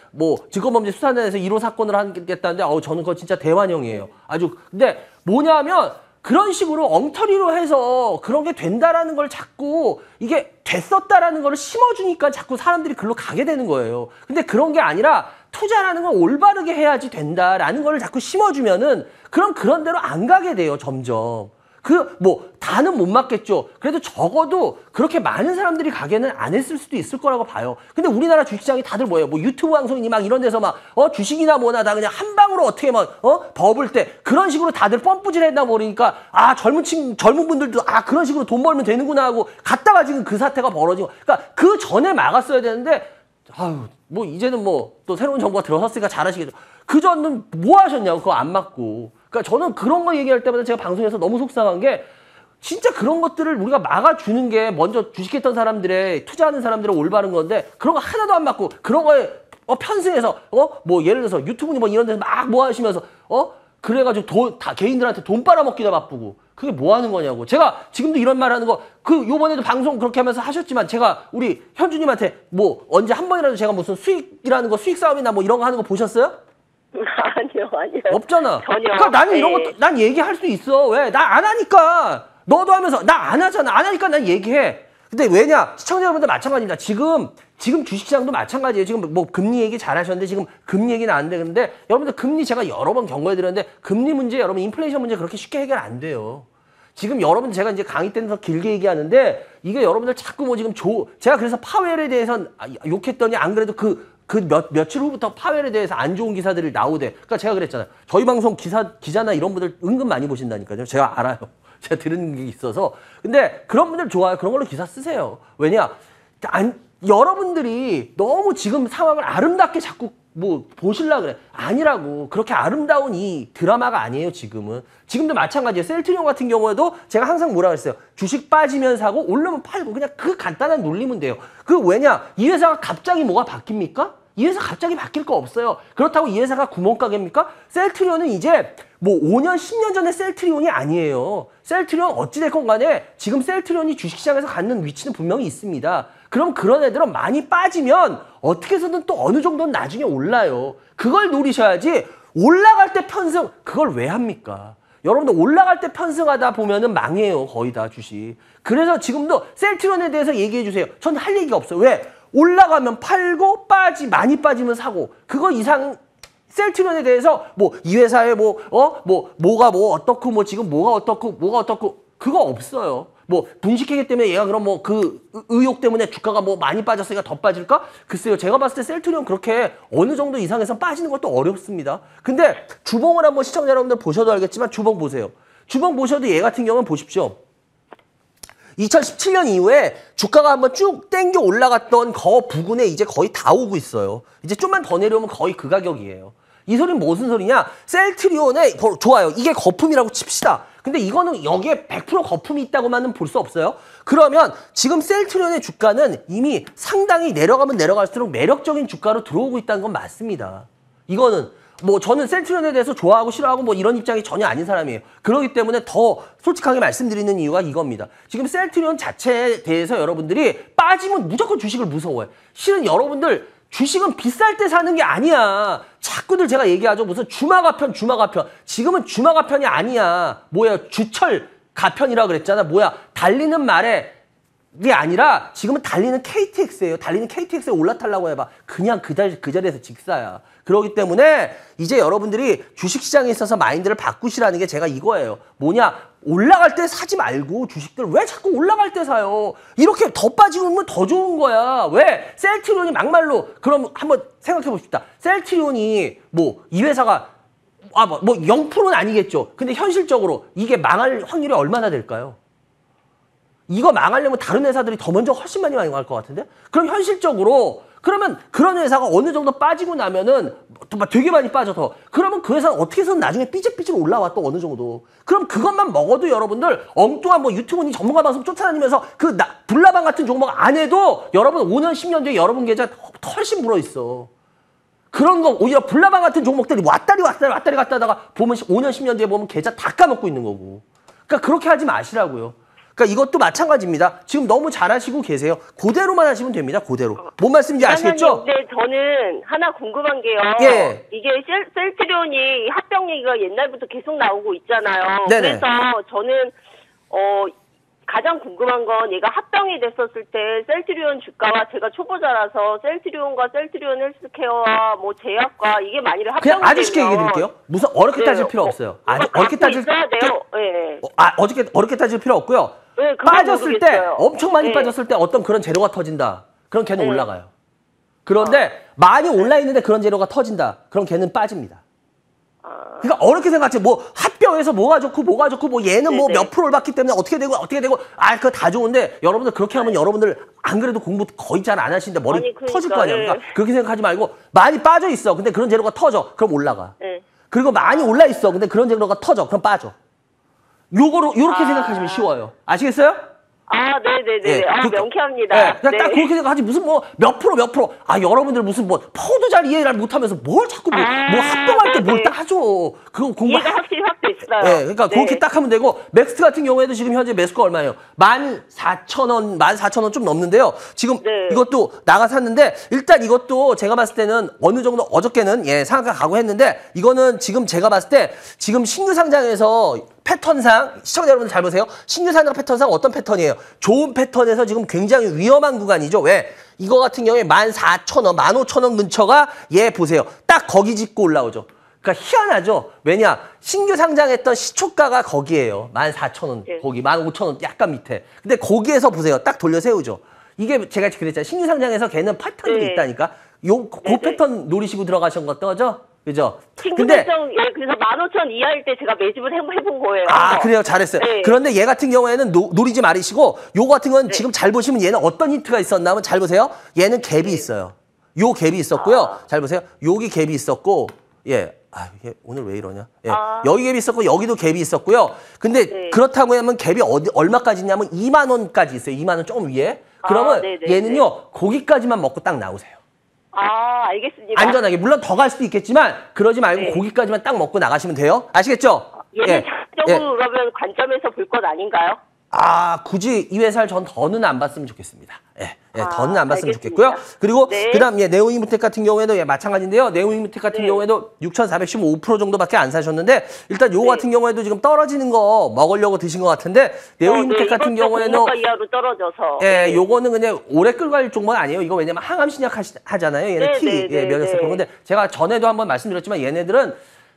증권범죄 수사단에서 1호 사건을 하겠다는데 저는 그거 진짜 대환영이에요. 아주. 근데 뭐냐면 그런 식으로 엉터리로 해서 그런 게 된다라는 걸 자꾸 이게 됐었다라는 걸 심어주니까 자꾸 사람들이 글로 가게 되는 거예요. 근데 그런 게 아니라 투자라는 건 올바르게 해야지 된다라는 걸 자꾸 심어주면은 그럼 그런 대로 안 가게 돼요, 점점. 다는 못 맞겠죠. 그래도 적어도 그렇게 많은 사람들이 가게는 안 했을 수도 있을 거라고 봐요. 근데 우리나라 주식시장이 다들 뭐예요? 뭐 유튜브 방송이니 막 이런 데서 막, 주식이나 뭐나 다 그냥 한 방으로 어떻게 막, 버블 때 그런 식으로 다들 펌프질 했나 버리니까, 젊은 분들도, 그런 식으로 돈 벌면 되는구나 하고 갔다가 지금 그 사태가 벌어지고. 그러니까 그 전에 막았어야 되는데, 이제는 또 새로운 정부가 들어섰으니까 잘하시겠죠. 그 전은 뭐 하셨냐고, 그거 안 맞고. 그러니까 저는 그런 거 얘기할 때마다 제가 방송에서 너무 속상한 게 진짜 그런 것들을 우리가 막아주는 게 먼저 주식했던 사람들의 투자하는 사람들의 올바른 건데 그런 거 하나도 안 맞고 그런 거에 편승해서 예를 들어서 유튜브니 뭐 이런 데서 막 뭐 하시면서 그래가지고 다 개인들한테 돈 빨아먹기다 바쁘고 그게 뭐 하는 거냐고. 제가 지금도 이런 말 하는 거 요번에도 방송 그렇게 하면서 하셨지만 제가 우리 현주님한테 언제 한 번이라도 제가 무슨 수익이라는 거 수익 싸움이나 뭐 이런 거 하는 거 보셨어요? 아니요. 없잖아. 전혀. 그러니까 나는 이런 것도 난 얘기할 수 있어. 왜? 나 안 하니까. 너도 하면서 나 안 하잖아. 안 하니까 난 얘기해. 근데 왜냐? 시청자 여러분들 마찬가지입니다. 지금 주식시장도 마찬가지예요. 지금 금리 얘기 잘 하셨는데 지금 금리 얘기는 안 되는데 여러분들 금리 제가 여러 번 경고해드렸는데 금리 문제 여러분 인플레이션 문제 그렇게 쉽게 해결 안 돼요. 지금 여러분 제가 이제 강의 때는 더 길게 얘기하는데 이게 여러분들 자꾸 지금 제가 그래서 파웰에 대해서 욕했더니 안 그래도 며칠 후부터 파웰에 대해서 안 좋은 기사들이 나오대. 그러니까 제가 그랬잖아요. 저희 방송 기자나 이런 분들 은근 많이 보신다니까요. 제가 알아요. 제가 들은 게 있어서. 근데 그런 분들 좋아요. 그런 걸로 기사 쓰세요. 왜냐? 여러분들이 너무 지금 상황을 아름답게 자꾸 보시려고 그래. 아니라고. 그렇게 아름다운 이 드라마가 아니에요, 지금은. 지금도 마찬가지예요. 셀트리온 같은 경우에도 제가 항상 뭐라 그랬어요. 주식 빠지면 사고 오르면 팔고 그냥 그 간단한 논리면 돼요. 왜냐? 이 회사가 갑자기 뭐가 바뀝니까? 이 회사 갑자기 바뀔 거 없어요. 그렇다고 이 회사가 구멍가게입니까? 셀트리온은 이제 5년, 10년 전에 셀트리온이 아니에요. 셀트리온 어찌됐건 간에 지금 셀트리온이 주식시장에서 갖는 위치는 분명히 있습니다. 그럼 그런 애들은 많이 빠지면 어떻게 해서든 또 어느 정도는 나중에 올라요. 그걸 노리셔야지 올라갈 때 편승, 그걸 왜 합니까? 여러분들 올라갈 때 편승하다 보면은 망해요. 거의 다 주식. 그래서 지금도 셀트리온에 대해서 얘기해 주세요. 전 할 얘기가 없어요. 왜? 올라가면 팔고 많이 빠지면 사고 그거 이상 셀트리온에 대해서 이 회사에 뭐가 어떻고 지금 뭐가 어떻고 그거 없어요. 분식회계 때문에 얘가 그럼 그 의혹 때문에 주가가 많이 빠졌으니까 더 빠질까? 글쎄요. 제가 봤을 때 셀트리온 그렇게 어느 정도 이상에서 빠지는 것도 어렵습니다. 근데 주봉을 한번 시청자 여러분들 보셔도 알겠지만 주봉 보세요. 주봉 보셔도 얘 같은 경우는 보십시오. 2017년 이후에 주가가 한번 쭉 땡겨 올라갔던 거 부근에 이제 거의 다 오고 있어요. 이제 좀만 더 내려오면 거의 그 가격이에요. 이 소리는 무슨 소리냐? 셀트리온에 좋아요. 이게 거품이라고 칩시다. 근데 이거는 여기에 100% 거품이 있다고만은 볼 수 없어요. 그러면 지금 셀트리온의 주가는 이미 상당히 내려가면 내려갈수록 매력적인 주가로 들어오고 있다는 건 맞습니다. 이거는 저는 셀트리온에 대해서 좋아하고 싫어하고 이런 입장이 전혀 아닌 사람이에요. 그렇기 때문에 더 솔직하게 말씀드리는 이유가 이겁니다. 지금 셀트리온 자체에 대해서 여러분들이 빠지면 무조건 주식을 무서워해. 실은 여러분들 주식은 비쌀 때 사는 게 아니야. 자꾸들 제가 얘기하죠. 무슨 주마가편. 지금은 주마가편이 아니야. 주철 가편이라고 그랬잖아. 달리는 말에 이게 아니라 지금은 달리는 KTX예요. 달리는 KTX에 올라타려고 해봐. 그냥 그 자리에서 직사야. 그렇기 때문에 이제 여러분들이 주식시장에 있어서 마인드를 바꾸시라는 게 제가 이거예요. 올라갈 때 사지 말고 주식들 왜 자꾸 올라갈 때 사요? 이렇게 더 빠지면 더 좋은 거야. 왜? 셀트리온이 막말로 그럼 한번 생각해 봅시다. 셀트리온이 이 회사가 0%는 아니겠죠. 근데 현실적으로 이게 망할 확률이 얼마나 될까요? 이거 망하려면 다른 회사들이 더 먼저 훨씬 많이 망할 것 같은데? 그럼 현실적으로 그러면 그런 회사가 어느 정도 빠지고 나면은 되게 많이 빠져 더. 그러면 그 회사는 어떻게 해서는 나중에 삐질삐질 올라와 또 어느 정도. 그럼 그것만 먹어도 여러분들 엉뚱한 유튜브니 전문가 방송 쫓아다니면서 불나방 같은 종목 안 해도 여러분 5년 10년 뒤에 여러분 계좌 훨씬 불어있어. 그런 거 오히려 불나방 같은 종목들이 왔다리 갔다 하다가 보면 5년 10년 뒤에 보면 계좌 다 까먹고 있는 거고. 그러니까 그렇게 하지 마시라고요. 그러니까 이것도 마찬가지입니다. 지금 너무 잘하시고 계세요. 그대로만 하시면 됩니다. 그대로. 뭔 말씀인지 아시겠죠? 네, 저는 하나 궁금한 게요. 예. 이게 셀트리온이 합병 얘기가 옛날부터 계속 나오고 있잖아요. 네네. 그래서 저는 가장 궁금한 건 얘가 합병이 됐었을 때 셀트리온 주가와 제가 초보자라서 셀트리온과 셀트리온 헬스케어와 뭐 제약과 이게 만일에 합병이 그냥 아주 쉽게 되면 얘기해 드릴게요. 무슨 어렵게 네, 따질 필요 없어요. 아주 어렵게 따질 있어야 돼요. 네. 어렵게 따질 필요 없고요. 네, 그건 빠졌을 때 모르겠어요. 엄청 많이 네. 빠졌을 때 어떤 그런 재료가 터진다. 그럼 걔는 네. 올라가요. 그런데 많이 올라 있는데 그런 재료가 터진다. 그럼 걔는 빠집니다. 그러니까 어렵게 생각하지. 뭐 합병해서 뭐가 좋고 뭐가 좋고 뭐 얘는 뭐 몇 프로를 받기 때문에 어떻게 되고 그거 다 좋은데 여러분들 그렇게 하면 여러분들 안 그래도 공부 거의 잘 안 하시는데 머리 아니, 그러니까, 터질 거 아니에요. 그러니까 네. 그렇게 생각하지 말고 많이 빠져 있어. 근데 그런 재료가 터져. 그럼 올라가. 네. 그리고 많이 올라 있어. 근데 그런 재료가 터져. 그럼 빠져. 요렇게 생각하시면 쉬워요. 아시겠어요? 네네네. 예, 명쾌합니다. 네, 그냥 네. 딱 그렇게 생각하지. 무슨 뭐 몇 프로. 여러분들 무슨 뭐 포도 잘 이해를 못하면서 뭘 자꾸 뭐 합병할 때 뭘 네네. 따져. 그거 공부. 이해가 확실히 확 됐어요. 네, 그러니까 네. 그렇게 딱 하면 되고 맥스 같은 경우에도 지금 현재 매수가 얼마예요? 14,000원, 14,000원 좀 넘는데요. 지금 네. 이것도 나가 샀는데 일단 이것도 제가 봤을 때는 어느 정도 어저께는 상한가 가고 했는데 이거는 지금 제가 봤을 때 지금 신규 상장에서 패턴상 시청자 여러분들 잘 보세요. 신규 상장 패턴상 어떤 패턴이에요? 좋은 패턴에서 지금 굉장히 위험한 구간이죠. 왜? 이거 같은 경우에 14,000원, 15,000원 근처가 보세요. 딱 거기 짚고 올라오죠. 그러니까 희한하죠. 왜냐? 신규 상장했던 시초가가 거기에요. 14,000원, 네. 거기 15,000원 약간 밑에. 근데 거기에서 보세요. 딱 돌려 세우죠. 이게 제가 그랬잖아요. 신규 상장에서 걔는 패턴이 네. 있다니까. 그 패턴 노리시고 들어가신 거죠? 그죠? 친구 설정, 그래서 15,000 이하일 때 제가 매집을 해본 거예요. 그래요. 잘했어요. 네. 그런데 얘 같은 경우에는 노리지 말으시고 요거 같은 건 지금 잘 보시면 얘는 어떤 힌트가 있었나 하면 잘 보세요. 얘는 갭이 있어요. 요 갭이 있었고요. 잘 보세요. 여기 갭이 있었고 이게 오늘 왜 이러냐? 여기 갭이 있었고 여기도 갭이 있었고요. 근데 그렇다고 하면 갭이 얼마까지 있냐면 2만 원까지 있어요. 2만 원 조금 위에. 그러면 얘는요. 거기까지만 먹고 딱 나오세요. 알겠습니다. 안전하게. 물론 더 갈 수도 있겠지만 그러지 말고 고기까지만 딱 먹고 나가시면 돼요. 아시겠죠? 얘는 장적으로 그러면 관점에서 볼 것 아닌가요? 굳이 이 회사를 전 더는 안 봤으면 좋겠습니다. 더는 안 봤으면 알겠습니다. 좋겠고요. 그리고 네. 그다음 네오잉무텍 같은 경우에도 마찬가지인데요. 네오잉무텍 같은 경우에도 6,415% 정도밖에 안 사셨는데 일단 요거 같은 경우에도 지금 떨어지는 거 먹으려고 드신 것 같은데 네오잉무텍 같은 경우에는 종목가 이하로 떨어져서. 요거는 그냥 오래 끌고 갈 종목은 아니에요. 이거 왜냐면 항암 신약 하잖아요. 얘는 T 면역세 그런 건데 제가 전에도 한번 말씀드렸지만 얘네들은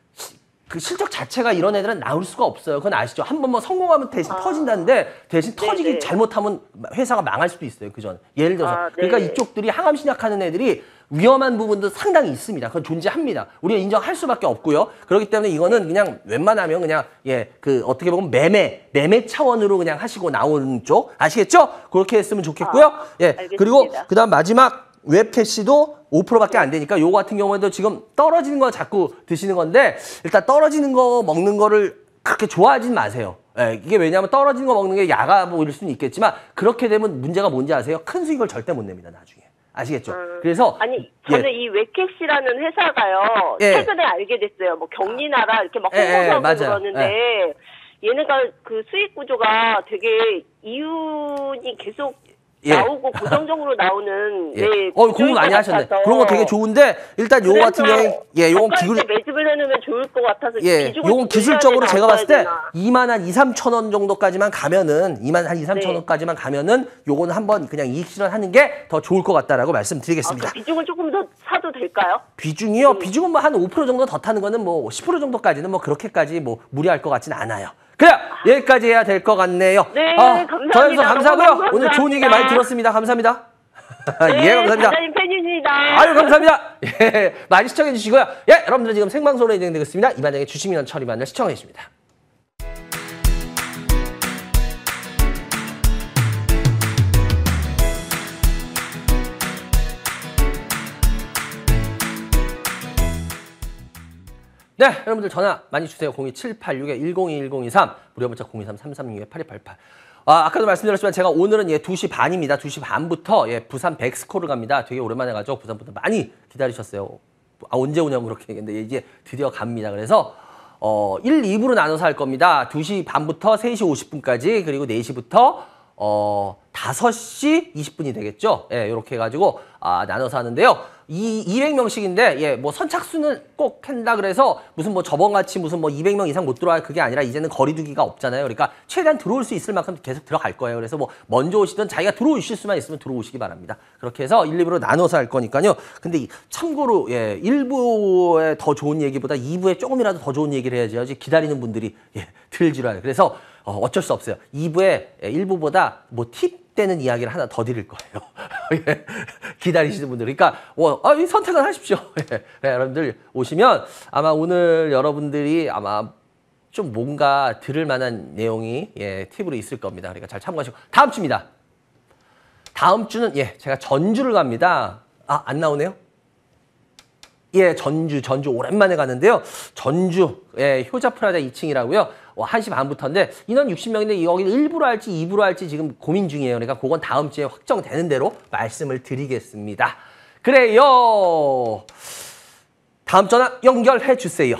그 실적 자체가 이런 애들은 나올 수가 없어요. 그건 아시죠? 한 번 뭐 성공하면 대신 터진다는데 대신 터지기 잘못하면 회사가 망할 수도 있어요. 그전 예를 들어서 그러니까 이쪽들이 항암 신약하는 애들이 위험한 부분도 상당히 있습니다. 그건 존재합니다. 우리가 인정할 수밖에 없고요. 그렇기 때문에 이거는 그냥 웬만하면 그냥 어떻게 보면 매매 차원으로 그냥 하시고 나오는 쪽 아시겠죠? 그렇게 했으면 좋겠고요. 알겠습니다. 그리고 그다음 마지막 웹캐시도 5%밖에 안 되니까 요거 같은 경우에도 지금 떨어지는 거 자꾸 드시는 건데 일단 떨어지는 거 먹는 거를 그렇게 좋아하진 마세요. 이게 왜냐하면 떨어지는 거 먹는 게 야가 보일 수는 있겠지만 그렇게 되면 문제가 뭔지 아세요? 큰 수익을 절대 못 냅니다. 나중에. 아시겠죠? 그래서 저는 이 웹캐시라는 회사가요. 최근에 알게 됐어요. 뭐 경리나라 이렇게 막 홍보하고 그러는데 얘네가 그 수익 구조가 되게 이윤이 계속 나오고 고정적으로 나오는 공부 많이 하셨네. 그런 거 되게 좋은데 일단 요거 같은 경우에 요건 매집을 해놓으면 좋을 것 같아서 요건 기술적으로 제가 봤을 때 2만 한 2, 3천 원 정도까지만 가면은 2만 한 2, 3천 원까지만 가면은 요거는 한번 그냥 이익 실현하는 게 더 좋을 것 같다라고 말씀드리겠습니다. 그 비중을 조금 더 사도 될까요? 비중이요? 비중은 뭐 한 5% 정도 더 타는 거는 뭐 10% 정도까지는 뭐 그렇게까지 뭐 무리할 것 같진 않아요. 그래요. 여기까지 해야 될 것 같네요. 네, 감사합니다. 저희도 감사하고요. 감사합니다. 오늘 좋은 얘기 많이 들었습니다. 감사합니다. 감사합니다. 단장님 팬입니다. 감사합니다. 많이 시청해 주시고요. 여러분들 지금 생방송으로 진행되고 있습니다. 이반장의 주식민원 처리반을 시청해 주십니다. 네, 여러분들 전화 많이 주세요. 02786-1021-023 무료 문자 023-336-8288. 아까도 말씀드렸지만 제가 오늘은 2시 반입니다. 2시 반부터 부산 백스코를 갑니다. 되게 오랜만에 가죠. 부산부터 많이 기다리셨어요. 언제 오냐고 그렇게 얘기했는데 이제 드디어 갑니다. 그래서 1, 2부로 나눠서 할 겁니다. 2시 반부터 3시 50분까지 그리고 4시부터 5시 20분이 되겠죠. 예, 이렇게 해가지고 나눠서 하는데요. 200명씩인데 예, 뭐 선착순은 꼭 한다 그래서 무슨 뭐 저번같이 무슨 뭐 200명 이상 못 들어와 그게 아니라 이제는 거리두기가 없잖아요. 그러니까 최대한 들어올 수 있을 만큼 계속 들어갈 거예요. 그래서 뭐 먼저 오시든 자기가 들어오실 수만 있으면 들어오시기 바랍니다. 그렇게 해서 1, 2부로 나눠서 할 거니까요. 근데 참고로 예, 1부에 더 좋은 얘기보다 2부에 조금이라도 더 좋은 얘기를 해야지 기다리는 분들이 예, 들질 않아요. 그래서 어쩔 수 없어요. 2부에 1부보다 뭐 팁 되는 이야기를 하나 더 드릴 거예요. 예, 기다리시는 분들. 그러니까 이 선택을 하십시오. 예, 여러분들 오시면 아마 오늘 여러분들이 아마 좀 뭔가 들을 만한 내용이 예, 팁으로 있을 겁니다. 그러니까 잘 참고하시고. 다음 주입니다. 다음 주는 예, 제가 전주를 갑니다. 안 나오네요? 예, 전주 오랜만에 가는데요. 전주, 예, 효자 프라자 2층이라고요. 1시 반부터인데 인원 60명인데 여기 1부로 할지 2부로 할지 지금 고민 중이에요. 그러니까 그건 다음 주에 확정되는 대로 말씀을 드리겠습니다. 그래요. 다음 전화 연결해 주세요.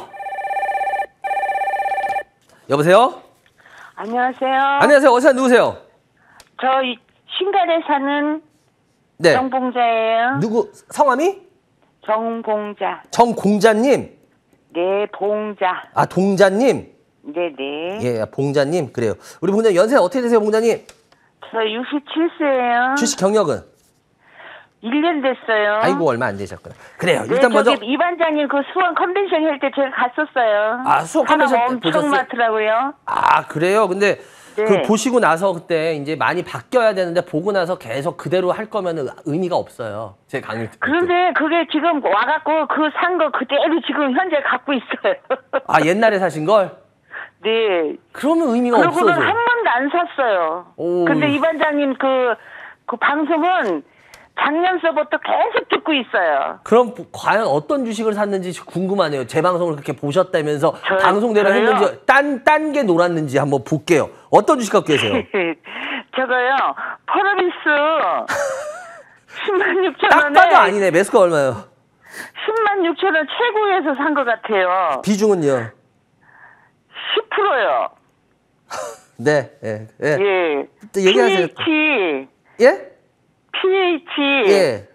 여보세요? 안녕하세요. 안녕하세요. 어디서 누구세요? 저 신갈에 사는 네. 정봉자예요. 누구 성함이? 정봉자. 정공자님? 네, 봉자. 동자님? 네네. 예, 봉자님. 그래요. 우리 봉자님 연세 어떻게 되세요, 봉자님? 저 67세예요. 출시 경력은? 1년 됐어요. 아이고, 얼마 안 되셨구나. 그래요. 네, 일단 먼저. 이 반장님 그 수원 컨벤션 할 때 제가 갔었어요. 수원 컨벤션 때 엄청 보셨어요? 많더라고요. 그래요? 근데 네. 그 보시고 나서 그때 이제 많이 바뀌어야 되는데 보고 나서 계속 그대로 할 거면 의미가 없어요. 제 강의 때. 그런데 그게 지금 와갖고 그 산 거 그대로 지금 현재 갖고 있어요. 옛날에 사신 걸? 네. 그러면 의미가 그러고는 없어져. 한 번도 안 샀어요. 오. 근데 이 반장님 그 방송은 작년서부터 계속 듣고 있어요. 그럼 과연 어떤 주식을 샀는지 궁금하네요. 제 방송을 그렇게 보셨다면서 방송대로 저요? 했는지 딴 게 놀았는지 한번 볼게요. 어떤 주식 갖고 계세요? 저거요. 퍼러비스 106,000원에 딱 봐도 아니네. 매수가 얼마예요? 106,000원 최고에서 산 것 같아요. 비중은요? 10%요. 네. 예. 예. 또 얘기하세요. PH. 예? PH. 예.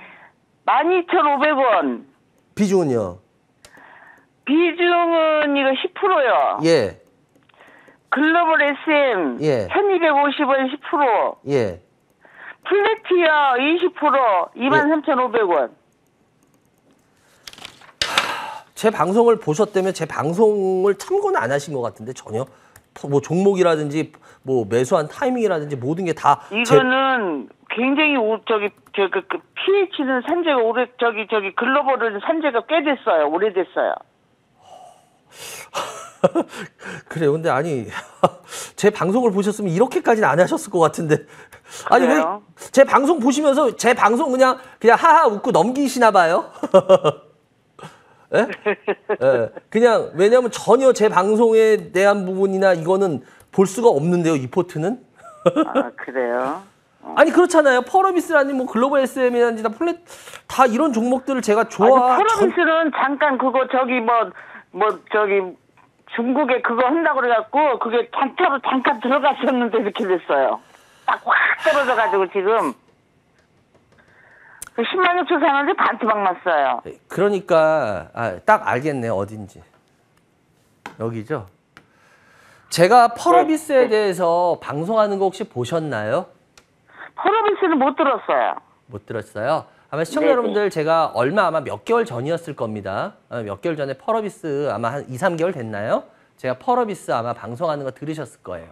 12,500원. 비중은요? 비중은 이거 10%요. 예. 글로벌 SM 예. 1,250원 10%. 예. 플래티어 20% 23,500원. 제 방송을 보셨다면 제 방송을 참고는 안 하신 것 같은데 전혀 뭐 종목이라든지 뭐 매수한 타이밍이라든지 모든 게 다 이거는 굉장히 PH는 산재가 오래 글로벌은 산재가 꽤 됐어요. 오래됐어요. 그래요. 근데 아니 제 방송을 보셨으면 이렇게까지는 안 하셨을 것 같은데 아니 왜 제 방송 보시면서 제 방송 그냥 하하 웃고 넘기시나 봐요. 예? 예. 그냥 왜냐하면 전혀 제 방송에 대한 부분이나 이거는 볼 수가 없는데요. 이 포트는. 그래요? 아니 그렇잖아요. 퍼러비스라니 뭐 글로벌 SM이라든지 다 이런 종목들을 제가 좋아. 퍼러비스는 잠깐 그거 중국에 그거 한다고 그래갖고 그게 단타로 잠깐 들어갔었는데 이렇게 됐어요. 딱 확 떨어져가지고 지금 10만 6천 사는데 반토막 났어요. 그러니까 딱 알겠네요. 어딘지. 여기죠. 제가 퍼러비스에 대해서 방송하는 거 혹시 보셨나요? 퍼러비스는 못 들었어요. 못 들었어요? 아마 시청자 여러분들 제가 아마 몇 개월 전이었을 겁니다. 몇 개월 전에 퍼러비스 아마 한 2, 3개월 됐나요? 제가 퍼러비스 아마 방송하는 거 들으셨을 거예요.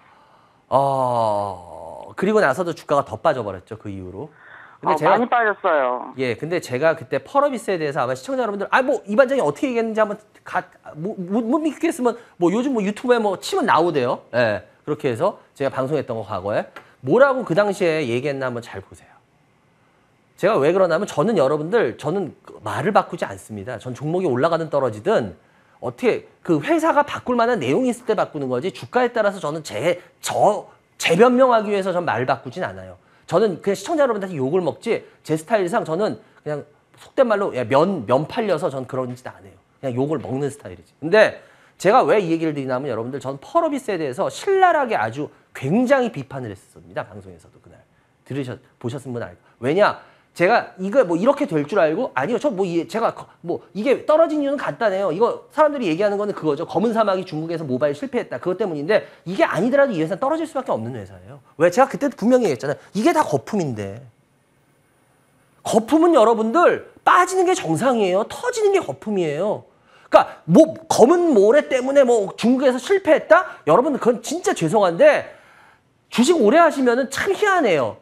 그리고 나서도 주가가 더 빠져버렸죠. 그 이후로. 근데 제가 많이 빠졌어요. 예, 근데 제가 그때 퍼러비스에 대해서 아마 시청자 여러분들 이 반장이 어떻게 얘기했는지 한번 못 믿겠으면 요즘 유튜브에 치면 나오대요. 예, 그렇게 해서 제가 방송했던 거 과거에 뭐라고 그 당시에 얘기했나 한번 잘 보세요. 제가 왜 그러냐면 저는 말을 바꾸지 않습니다. 전 종목이 올라가든 떨어지든 어떻게 그 회사가 바꿀 만한 내용이 있을 때 바꾸는 거지 주가에 따라서 저는 재변명하기 위해서 전 말 바꾸진 않아요. 저는 그냥 시청자 여러분한테 욕을 먹지 제 스타일상 저는 그냥 속된 말로 면 팔려서 전 그런 짓 안 해요. 그냥 욕을 먹는 스타일이지. 근데 제가 왜 이 얘기를 드리냐면 여러분들 전 펄어비스에 대해서 신랄하게 아주 굉장히 비판을 했었습니다. 방송에서도 그날. 보셨은 분 알고. 왜냐? 제가 이거 뭐 이렇게 될 줄 알고 아니요. 저 뭐 제가 뭐 이게 떨어진 이유는 간단해요. 이거 사람들이 얘기하는 거는 그거죠. 검은 사막이 중국에서 모바일 실패했다. 그것 때문인데 이게 아니더라도 이 회사는 떨어질 수밖에 없는 회사예요. 왜? 제가 그때도 분명히 얘기했잖아요. 이게 다 거품인데. 거품은 여러분들 빠지는 게 정상이에요. 터지는 게 거품이에요. 그러니까 뭐 검은 모래 때문에 뭐 중국에서 실패했다? 여러분들 그건 진짜 죄송한데 주식 오래 하시면은 참 희한해요.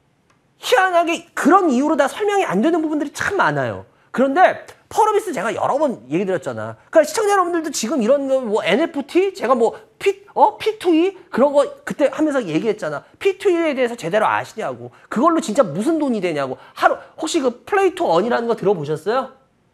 희한하게 그런 이유로 다 설명이 안 되는 부분들이 참 많아요. 그런데 펄어비스 제가 여러 번 얘기 드렸잖아. 그러니까 시청자 여러분들도 지금 이런 거 뭐 NFT 제가 뭐 P2E 그런 거 그때 하면서 얘기했잖아. P2E에 대해서 제대로 아시냐고. 그걸로 진짜 무슨 돈이 되냐고. 혹시 그 플레이 투 언이라는 거 들어보셨어요?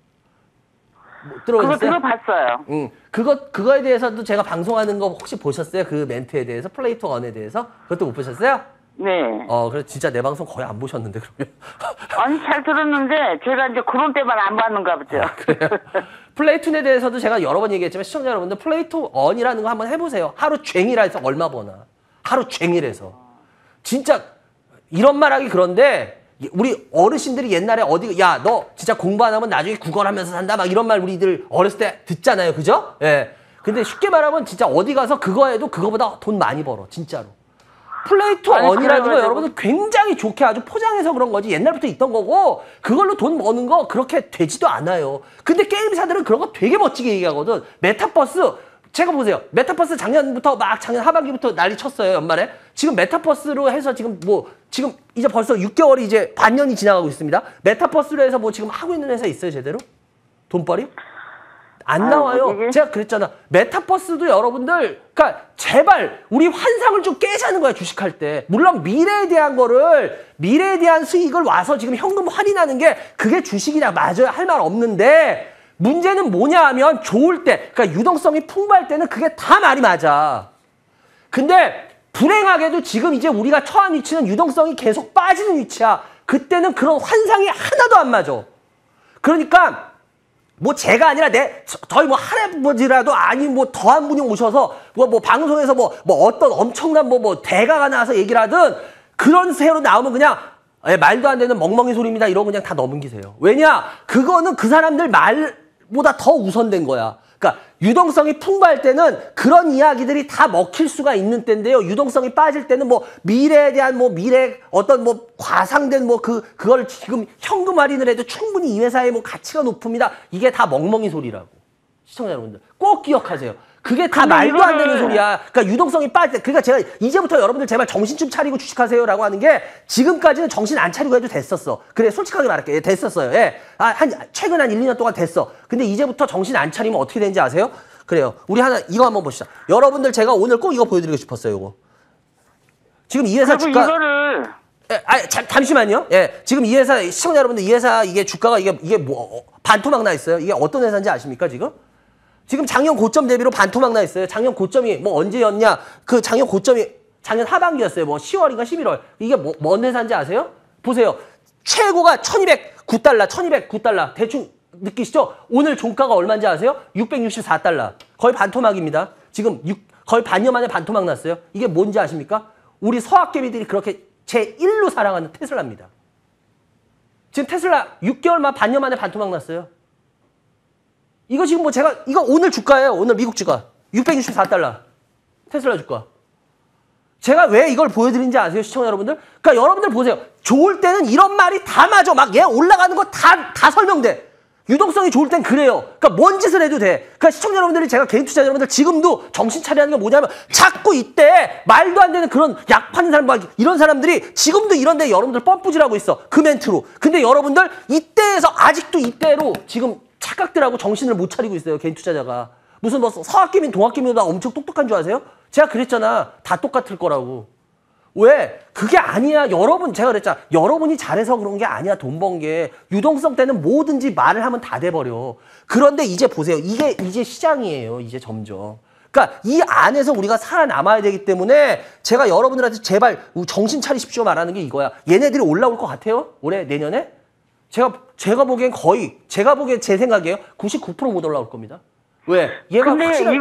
뭐 들어보셨어요? 그거 들어봤어요. 그거에 대해서도 제가 방송하는 거 혹시 보셨어요? 그 멘트에 대해서 플레이 투 언에 대해서 그것도 못 보셨어요? 네. 그래 진짜 내 방송 거의 안 보셨는데 그러면. 아니 잘 들었는데 제가 이제 그런 때만 안 봤는가 보죠. 그래요? 플레이툰에 대해서도 제가 여러 번 얘기했지만 시청자 여러분들 플레이툰 언이라는 거 한번 해보세요. 하루 쟁이라 해서 얼마 버나. 하루 쟁이라서. 진짜 이런 말하기 그런데 우리 어르신들이 옛날에 야 너 진짜 공부 안 하면 나중에 구걸하면서 산다 막 이런 말 우리들 어렸을 때 듣잖아요. 그죠? 예. 근데 쉽게 말하면 진짜 어디 가서 그거 해도 그거보다 돈 많이 벌어. 진짜로. 플레이 투 언이라는 거 여러분들 굉장히 좋게 아주 포장해서 그런 거지 옛날부터 있던 거고 그걸로 돈 버는 거 그렇게 되지도 않아요. 근데 게임사들은 그런 거 되게 멋지게 얘기하거든. 메타버스 제가 보세요. 메타버스 작년 하반기부터 난리 쳤어요. 연말에. 지금 메타버스로 해서 지금 지금 벌써 6개월이 이제 반년이 지나가고 있습니다. 메타버스로 해서 뭐 지금 하고 있는 회사 있어요 제대로? 돈벌이? 안 나와요. 제가 그랬잖아. 메타버스도 여러분들, 그러니까 제발 우리 환상을 좀 깨자는 거야 주식할 때. 물론 미래에 대한 수익을 와서 지금 현금 할인하는 게 그게 주식이냐 맞아요. 할 말 없는데 문제는 뭐냐 하면 좋을 때, 그러니까 유동성이 풍부할 때는 그게 다 말이 맞아. 근데 불행하게도 지금 이제 우리가 처한 위치는 유동성이 계속 빠지는 위치야. 그때는 그런 환상이 하나도 안 맞아. 그러니까 뭐 제가 아니라 저희 뭐 할아버지라도 아니 뭐 더한 분이 오셔서 뭐 방송에서 뭐 어떤 엄청난 뭐 대가가 나와서 얘기를 하든 그런 새로 나오면 그냥 말도 안 되는 멍멍이 소리입니다 이러고 그냥 다 넘기세요. 왜냐? 그거는 그 사람들 말보다 더 우선된 거야. 그러니까 유동성이 풍부할 때는 그런 이야기들이 다 먹힐 수가 있는 때인데요. 유동성이 빠질 때는 뭐 미래에 대한 어떤 뭐 과상된 그걸 지금 현금 할인을 해도 충분히 이 회사의 뭐 가치가 높습니다. 이게 다 멍멍이 소리라고. 시청자 여러분들 꼭 기억하세요. 그게 다 말도 안 되는 소리야. 그러니까 유동성이 빠질 때, 그러니까 제가 이제부터 여러분들 제발 정신 좀 차리고 주식하세요라고 하는 게 지금까지는 정신 안 차리고 해도 됐었어. 그래 솔직하게 말할게. 됐었어요. 예. 최근 한 1, 2년 동안 됐어. 근데 이제부터 정신 안 차리면 어떻게 되는지 아세요? 그래요. 우리 이거 한번 보시죠. 여러분들 제가 오늘 꼭 이거 보여드리고 싶었어요. 이거. 지금 이 회사 주가. 이거를. 잠시만요. 예. 지금 이 회사 시청자 여러분들 이 회사 이게 주가가 이게 뭐 반토막 나 있어요. 이게 어떤 회사인지 아십니까 지금? 지금 작년 고점 대비로 반토막 나 있어요. 작년 고점이 뭐 언제였냐? 그 작년 고점이 작년 하반기였어요. 뭐 10월인가 11월. 이게 뭔 회사인지 아세요? 보세요. 최고가 1209달러, 1209달러. 대충 느끼시죠? 오늘 종가가 얼마인지 아세요? 664달러. 거의 반토막입니다. 지금 거의 반년 만에 반토막 났어요. 이게 뭔지 아십니까? 우리 서학개미들이 그렇게 제1로 사랑하는 테슬라입니다. 지금 테슬라 6개월 만 반년 만에 반토막 났어요. 이거 지금 이거 오늘 주가예요. 오늘 미국 주가. 664달러. 테슬라 주가. 제가 왜 이걸 보여드린지 아세요? 시청자 여러분들? 그러니까 여러분들 보세요. 좋을 때는 이런 말이 다 맞아. 막 얘 올라가는 거 다 설명돼. 유동성이 좋을 땐 그래요. 그러니까 뭔 짓을 해도 돼. 그러니까 시청자 여러분들이 제가 개인 투자자 여러분들 지금도 정신 차려야 하는 게 뭐냐면 자꾸 이때 말도 안 되는 그런 약 파는 사람 이런 사람들이 지금도 이런데 여러분들 뻔뿌질하고 있어. 그 멘트로. 근데 여러분들 이때에서 아직도 이때로 지금 착각들하고 정신을 못 차리고 있어요. 개인 투자자가. 무슨 뭐 서학개미 동학개미보다 엄청 똑똑한 줄 아세요? 제가 그랬잖아. 다 똑같을 거라고. 왜? 그게 아니야. 제가 그랬잖아. 여러분이 잘해서 그런 게 아니야. 돈 번 게. 유동성 때는 뭐든지 말을 하면 다 돼버려. 그런데 이제 보세요. 이게 이제 시장이에요. 이제 점점. 그러니까 이 안에서 우리가 살아남아야 되기 때문에 제가 여러분들한테 제발 정신 차리십시오 말하는 게 이거야. 얘네들이 올라올 것 같아요? 올해 내년에? 제가 보기엔 제 생각이에요. 99% 못 올라올 겁니다. 왜? 얘가 근데 확실한...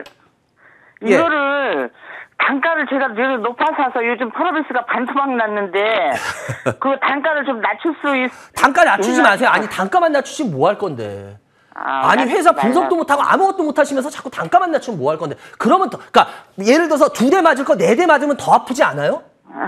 이거를 단가를 제가 되게 높아서 사서 요즘 프로비스가 반토막 났는데 그 단가를 좀 낮출 수 단가 낮추지 마세요. 아니 단가만 낮추시면 뭐 할 건데. 아니 회사 분석도 못하고 아무것도 못하시면서 자꾸 단가만 낮추면 뭐 할 건데. 그러면 더, 그러니까 예를 들어서 2대 맞을 거 4대 맞으면 더 아프지 않아요?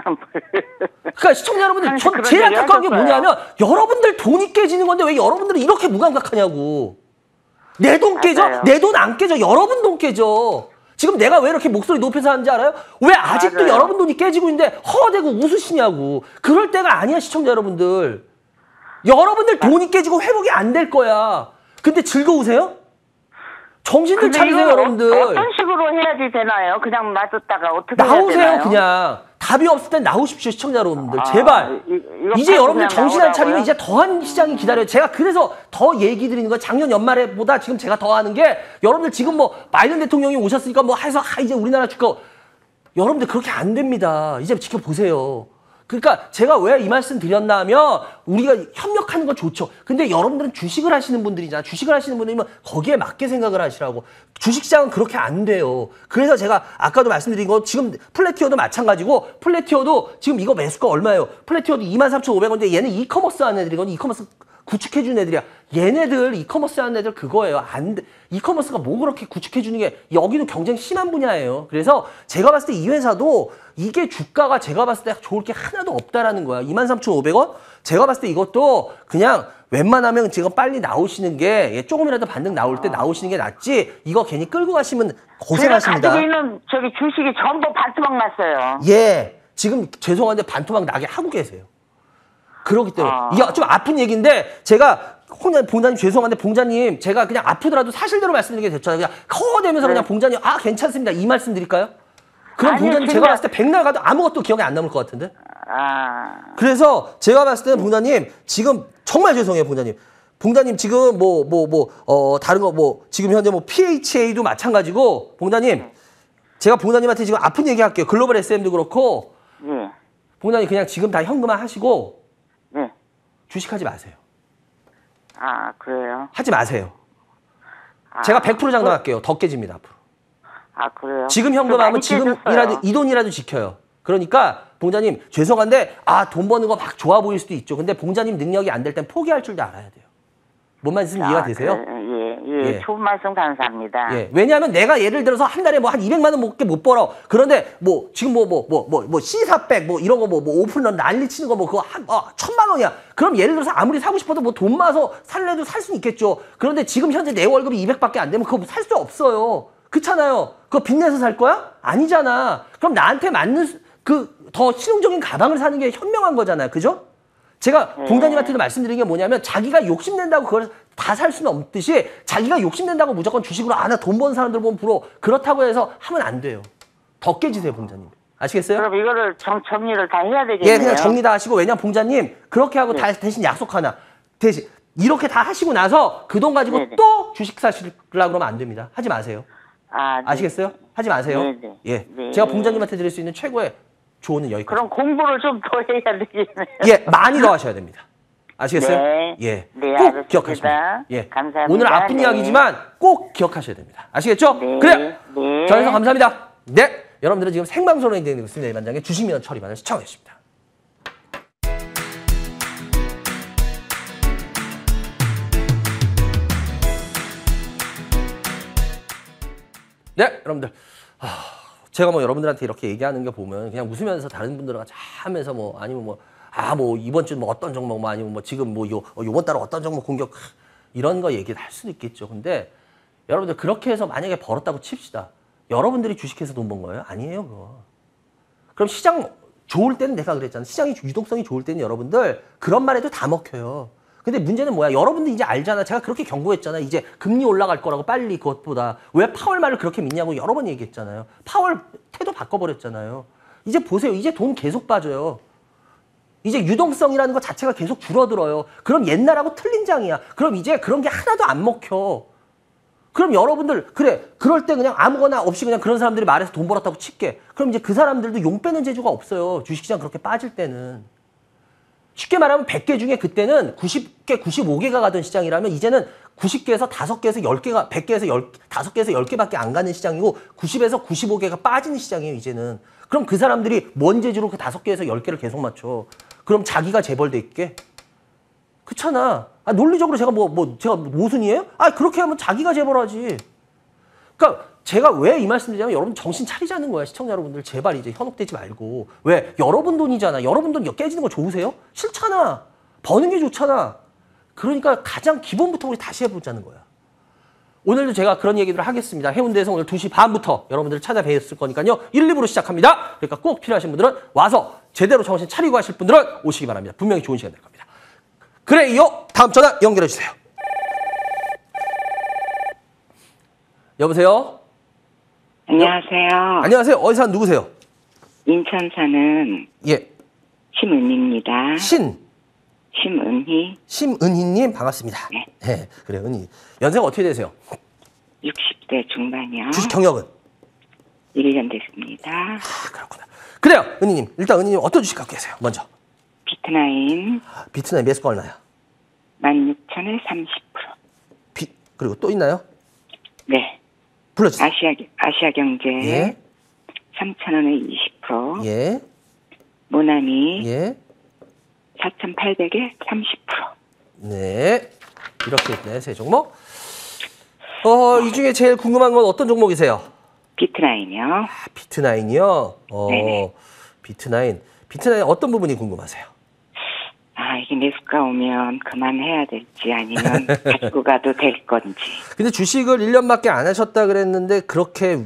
그러니까 시청자 여러분들 전 제일 안타까운 게 뭐냐면 여러분들 돈이 깨지는 건데 왜 여러분들은 이렇게 무감각하냐고. 내 돈 깨져? 내 돈 안 깨져. 여러분 돈 깨져. 지금 내가 왜 이렇게 목소리 높여서 하는지 알아요? 왜 아직도 맞아요. 여러분 돈이 깨지고 있는데 허대고 웃으시냐고. 그럴 때가 아니야 시청자 여러분들. 여러분들 돈이 깨지고 회복이 안 될 거야. 근데 즐거우세요? 정신들 차리세요 여러분들. 어떤 식으로 해야지 되나요? 그냥 놔뒀다가 어떻게 나오세요 해야 되나요? 그냥. 답이 없을 땐 나오십시오 시청자 여러분들. 제발. 이제 여러분들 정신 안 차리면 이제 더한 시장이 기다려요. 제가 그래서 더 얘기 드리는 거예요. 작년 연말에보다 지금 제가 더 하는 게 여러분들 지금 뭐 바이든 대통령이 오셨으니까 뭐 해서 이제 우리나라 주가 여러분들 그렇게 안 됩니다. 이제 지켜보세요. 그러니까 제가 왜 이 말씀 드렸나 하면 우리가 협력하는 건 좋죠. 근데 여러분들은 주식을 하시는 분들이잖아. 주식을 하시는 분들이면 거기에 맞게 생각을 하시라고. 주식시장은 그렇게 안 돼요. 그래서 제가 아까도 말씀드린 거 지금 플래티어도 마찬가지고 플래티어도 지금 이거 매수가 얼마예요? 플래티어도 23,500원인데 얘는 이커머스 하는 애들이거든요. 이커머스 구축해주는 애들이야. 얘네들 이커머스 하는 애들 그거예요. 안 돼. 이커머스가 뭐 그렇게 구축해주는 게 여기도 경쟁 심한 분야예요. 그래서 제가 봤을 때 이 회사도 이게 주가가 제가 봤을 때 좋을 게 하나도 없다라는 거야. 23,500원? 제가 봤을 때 이것도 그냥 웬만하면 지금 빨리 나오시는 게 조금이라도 반등 나올 때 나오시는 게 낫지 이거 괜히 끌고 가시면 고생하십니다. 제가 가지고 있는 저기 주식이 전부 반토막 났어요. 예. 지금 죄송한데 반토막 나게 하고 계세요. 그렇기 때문에 이게 좀 아픈 얘기인데 제가 봉자님 죄송한데 봉자님 제가 그냥 아프더라도 사실대로 말씀드리게 됐잖아요. 그냥 커대면서 그냥 봉자님 괜찮습니다 이 말씀 드릴까요? 그럼 아니, 봉자님 제가 봤을 때 백날 가도 아무것도 기억에 안 남을 것 같은데. 그래서 제가 봤을 때는 봉자님 지금 정말 죄송해요 봉자님. 봉자님 지금 다른 거 지금 현재 PHA도 마찬가지고 봉자님 제가 봉자님한테 지금 아픈 얘기 할게요. 글로벌 SM도 그렇고 봉자님 그냥 지금 다 현금화 하시고 주식하지 마세요. 그래요? 하지 마세요. 제가 100% 장담할게요. 더 깨집니다, 앞으로. 그래요? 지금 현금하면 지금이라도 이 돈이라도 지켜요. 그러니까 봉자님 죄송한데 돈 버는 거 막 좋아 보일 수도 있죠. 근데 봉자님 능력이 안 될 땐 포기할 줄도 알아야 돼요. 뭔 말씀 이해가 되세요? 예. 좋은 말씀 감사합니다. 예. 왜냐하면 내가 예를 들어서 한 달에 한 200만 원밖에 못 벌어. 그런데 지금 C400 이런 거 오픈런 난리 치는 거 그거 1,000만 원이야. 그럼 예를 들어서 아무리 사고 싶어도 돈 모아서 살래도 살 수는 있겠죠. 그런데 지금 현재 내 월급이 200밖에 안 되면 그거 살 수 없어요. 그렇잖아요. 그거 빚내서 살 거야? 아니잖아. 그럼 나한테 맞는 더 실용적인 가방을 사는 게 현명한 거잖아요. 그죠? 제가 봉자님한테도 말씀드린 게 뭐냐면 자기가 욕심낸다고 그걸 다 살 수는 없듯이 자기가 욕심낸다고 무조건 주식으로 나 돈 버는 사람들 보면 부러워. 그렇다고 해서 하면 안 돼요. 더 깨지세요, 봉자님. 아시겠어요? 그럼 이거를 정리를 다 해야 되겠네요. 예, 그냥 정리 다 하시고 왜냐면 봉자님 그렇게 하고 대신 약속 하나. 대신 이렇게 다 하시고 나서 그 돈 가지고 또 주식 사시려고 그러면 안 됩니다. 하지 마세요. 아시겠어요? 하지 마세요. 예. 제가 봉자님한테 드릴 수 있는 최고의 조언은 여기까지. 그럼 공부를 좀 더 해야 되겠네요. 예, 많이 더 하셔야 됩니다. 아시겠어요? 네. 예. 네, 꼭 알겠습니다. 기억하십니다. 예. 감사합니다. 오늘 아픈 이야기지만 꼭 기억하셔야 됩니다. 아시겠죠? 네. 그래요. 네. 전해서 감사합니다. 네. 여러분들은 지금 생방송으로 진행되고 있습니다. 일반장의 주식민원 처리반을 시청하셨습니다. 네, 여러분들. 제가 여러분들한테 이렇게 얘기하는 거 보면 그냥 웃으면서 다른 분들과 하면서 아니면 이번 주 어떤 종목 아니면 지금 요번 달에 어떤 종목 공격 이런 거 얘기를 할 수도 있겠죠. 근데 여러분들 그렇게 해서 만약에 벌었다고 칩시다. 여러분들이 주식해서 돈 번 거예요? 아니에요, 그거. 그럼 시장 좋을 때는 내가 그랬잖아. 시장이 유동성이 좋을 때는 여러분들 그런 말 해도 다 먹혀요. 근데 문제는 뭐야? 여러분들 이제 알잖아. 제가 그렇게 경고했잖아. 이제 금리 올라갈 거라고 빨리 그것보다. 왜 파월 말을 그렇게 믿냐고 여러 번 얘기했잖아요. 파월 태도 바꿔버렸잖아요. 이제 보세요. 이제 돈 계속 빠져요. 이제 유동성이라는 것 자체가 계속 줄어들어요. 그럼 옛날하고 틀린 장이야. 그럼 이제 그런 게 하나도 안 먹혀. 그럼 여러분들 그럴 때 그냥 아무거나 없이 그냥 그런 사람들이 말해서 돈 벌었다고 칠게. 그럼 이제 그 사람들도 용 빼는 재주가 없어요. 주식시장 그렇게 빠질 때는. 쉽게 말하면 100개 중에 그때는 90개, 95개가 가던 시장이라면 이제는 90개에서 5개에서 10개가 100개에서 5개에서 10개밖에 안 가는 시장이고 90에서 95개가 빠지는 시장이에요, 이제는. 그럼 그 사람들이 뭔 재주로 그 5개에서 10개를 계속 맞춰. 그럼 자기가 재벌돼 있게? 그렇잖아. 아, 논리적으로 제가 제가 모순이에요? 아, 그렇게 하면 자기가 재벌하지. 그러니까 제가 왜 이 말씀드리냐면 여러분 정신 차리자는 거야. 시청자 여러분들 제발 이제 현혹되지 말고. 왜? 여러분 돈이잖아. 여러분 돈 깨지는 거 좋으세요? 싫잖아. 버는 게 좋잖아. 그러니까 가장 기본부터 우리 다시 해보자는 거야. 오늘도 제가 그런 얘기들을 하겠습니다. 해운대에서 오늘 2시 반부터 여러분들을 찾아뵈었을 거니까요. 1, 2부로 시작합니다. 그러니까 꼭 필요하신 분들은 와서 제대로 정신 차리고 하실 분들은 오시기 바랍니다. 분명히 좋은 시간 될 겁니다. 그래요. 다음 전화 연결해 주세요. 여보세요? 안녕하세요. 안녕하세요. 어디서 사는 누구세요? 인천 사는 예. 심은희입니다. 심은희. 심은희님 반갑습니다. 네. 네. 그래요, 은희. 연세가 어떻게 되세요? 60대 중반이요. 주식 경력은? 1년 됐습니다. 아, 그렇구나. 그래요, 은희님. 일단 은희님 어떤 주식 갖고 계세요? 먼저. 비트나인. 비트나인 매수가 얼마요? 16,000에 30%. 그리고 또 있나요? 네. 불러주세요. 아시아경제. 예. 3,000원에 20%. 예. 모나미. 예. 4,800에 30%. 네. 이렇게 있네, 세 종목. 이 중에 제일 궁금한 건 어떤 종목이세요? 비트나인이요. 아, 비트나인이요? 네네. 비트나인 어떤 부분이 궁금하세요? 아, 이게 매수가 오면 그만해야 될지 아니면 가지고 가도 될 건지. 근데 주식을 1년밖에 안 하셨다 그랬는데 그렇게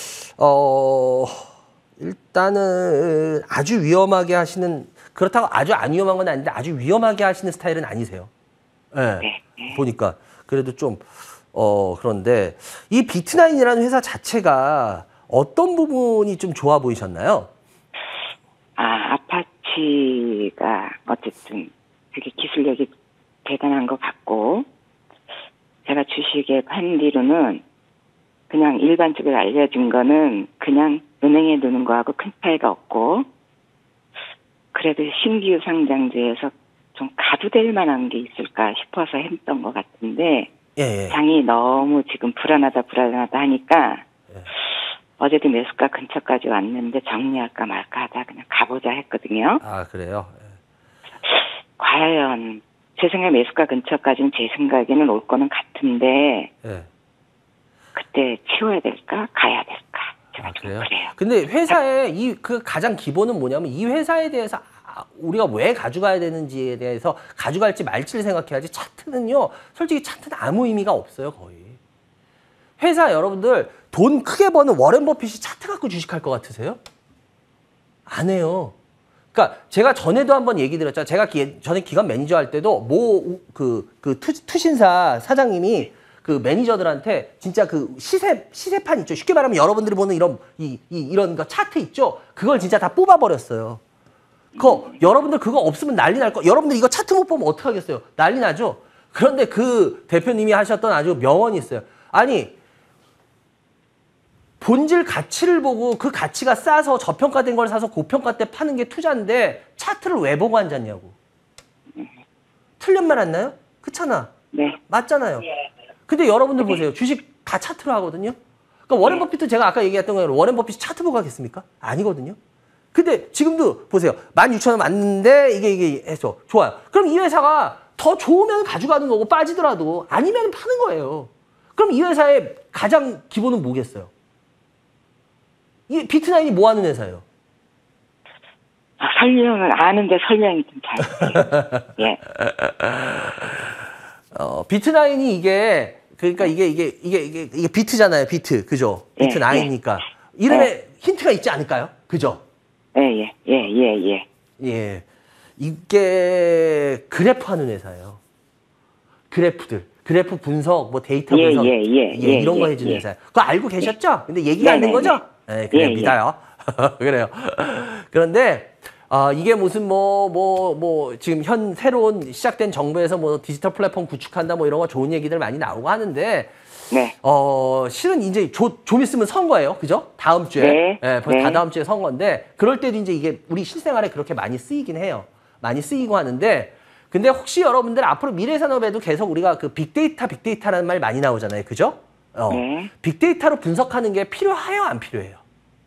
일단은 아주 위험하게 하시는, 그렇다고 아주 안 위험한 건 아닌데 아주 위험하게 하시는 스타일은 아니세요. 네. 네. 보니까 그래도 좀 그런데 이 비트나인이라는 회사 자체가 어떤 부분이 좀 좋아 보이셨나요? 아, 아파치가 어쨌든 되게 기술력이 대단한 것 같고, 제가 주식에 판 뒤로는 그냥 일반적으로 알려진 거는 그냥 은행에 두는 거하고 큰 차이가 없고, 그래도 신규 상장주에서 좀 가두될 만한 게 있을까 싶어서 했던 것 같은데, 예. 장이 너무 지금 불안하다 하니까, 예. 어제도 매수가 근처까지 왔는데 정리할까 말까 하다 그냥 가보자 했거든요. 아, 그래요? 예. 과연 제 생각에 매수가 근처까지는 제 생각에는 올 거는 같은데 예. 그때 치워야 될까 가야 될까 제가 아, 좀 그래요? 그래요. 근데 회사의 그 가장 기본은 뭐냐면 이 회사에 대해서 우리가 왜 가져가야 되는지에 대해서 가져갈지 말지를 생각해야지, 차트는요, 솔직히 차트는 아무 의미가 없어요, 거의. 회사 여러분들 돈 크게 버는 워렌 버핏이 차트 갖고 주식할 것 같으세요? 안 해요. 그러니까 제가 전에도 한번 얘기 드렸잖아요. 제가 전에 기관 매니저 할 때도 투신사 사장님이 그 매니저들한테 진짜 그 시세판 있죠. 쉽게 말하면 여러분들이 보는 이런 거 차트 있죠. 그걸 진짜 다 뽑아버렸어요. 여러분들 그거 없으면 난리 날 거. 여러분들 이거 차트 못 보면 어떡하겠어요? 난리 나죠? 그런데 그 대표님이 하셨던 아주 명언이 있어요. 아니, 본질 가치를 보고 그 가치가 싸서 저평가된 걸 사서 고평가 때 파는 게 투자인데 차트를 왜 보고 앉았냐고. 틀린 말 안 나요? 그렇잖아. 네. 맞잖아요. 근데 여러분들 보세요. 주식 다 차트로 하거든요. 그러니까 워렌 버핏도 제가 아까 얘기했던 거예요. 워렌 버핏이 차트 보고 하겠습니까? 아니거든요. 근데 지금도 보세요. 16,000원 맞는데 이게 해서 좋아요. 그럼 이 회사가 더 좋으면 가져가는 거고 빠지더라도 아니면 파는 거예요. 그럼 이 회사의 가장 기본은 뭐겠어요? 이 비트나인이 뭐 하는 회사예요? 설명을 아는데 설명이 좀 잘. 예. 비트나인이 이게 그러니까 이게 비트잖아요. 비트. 그죠? 비트나인이니까. 이름에 힌트가 있지 않을까요? 그죠? 예. 예. 이게 그래프 하는 회사예요. 그래프 분석, 뭐 데이터 분석. 이런 거 해주는 회사예요. 그거 알고 계셨죠? 근데 얘기가 안 된 거죠? 네, 그래, 믿어요. 그래요. 그런데, 이게 무슨 지금 새로운 시작된 정부에서 뭐 디지털 플랫폼 구축한다 뭐 이런 거 좋은 얘기들 많이 나오고 하는데, 네. 실은 이제 좀 있으면 선거예요. 그죠? 다음 주에. 네. 벌써 다 다음 주에 선거인데, 그럴 때도 이제 이게 우리 실생활에 그렇게 많이 쓰이긴 해요. 많이 쓰이고 하는데, 근데 혹시 여러분들 앞으로 미래산업에도 계속 우리가 그 빅데이터라는 말 많이 나오잖아요. 그죠? 네. 빅데이터로 분석하는 게 필요해요? 안 필요해요?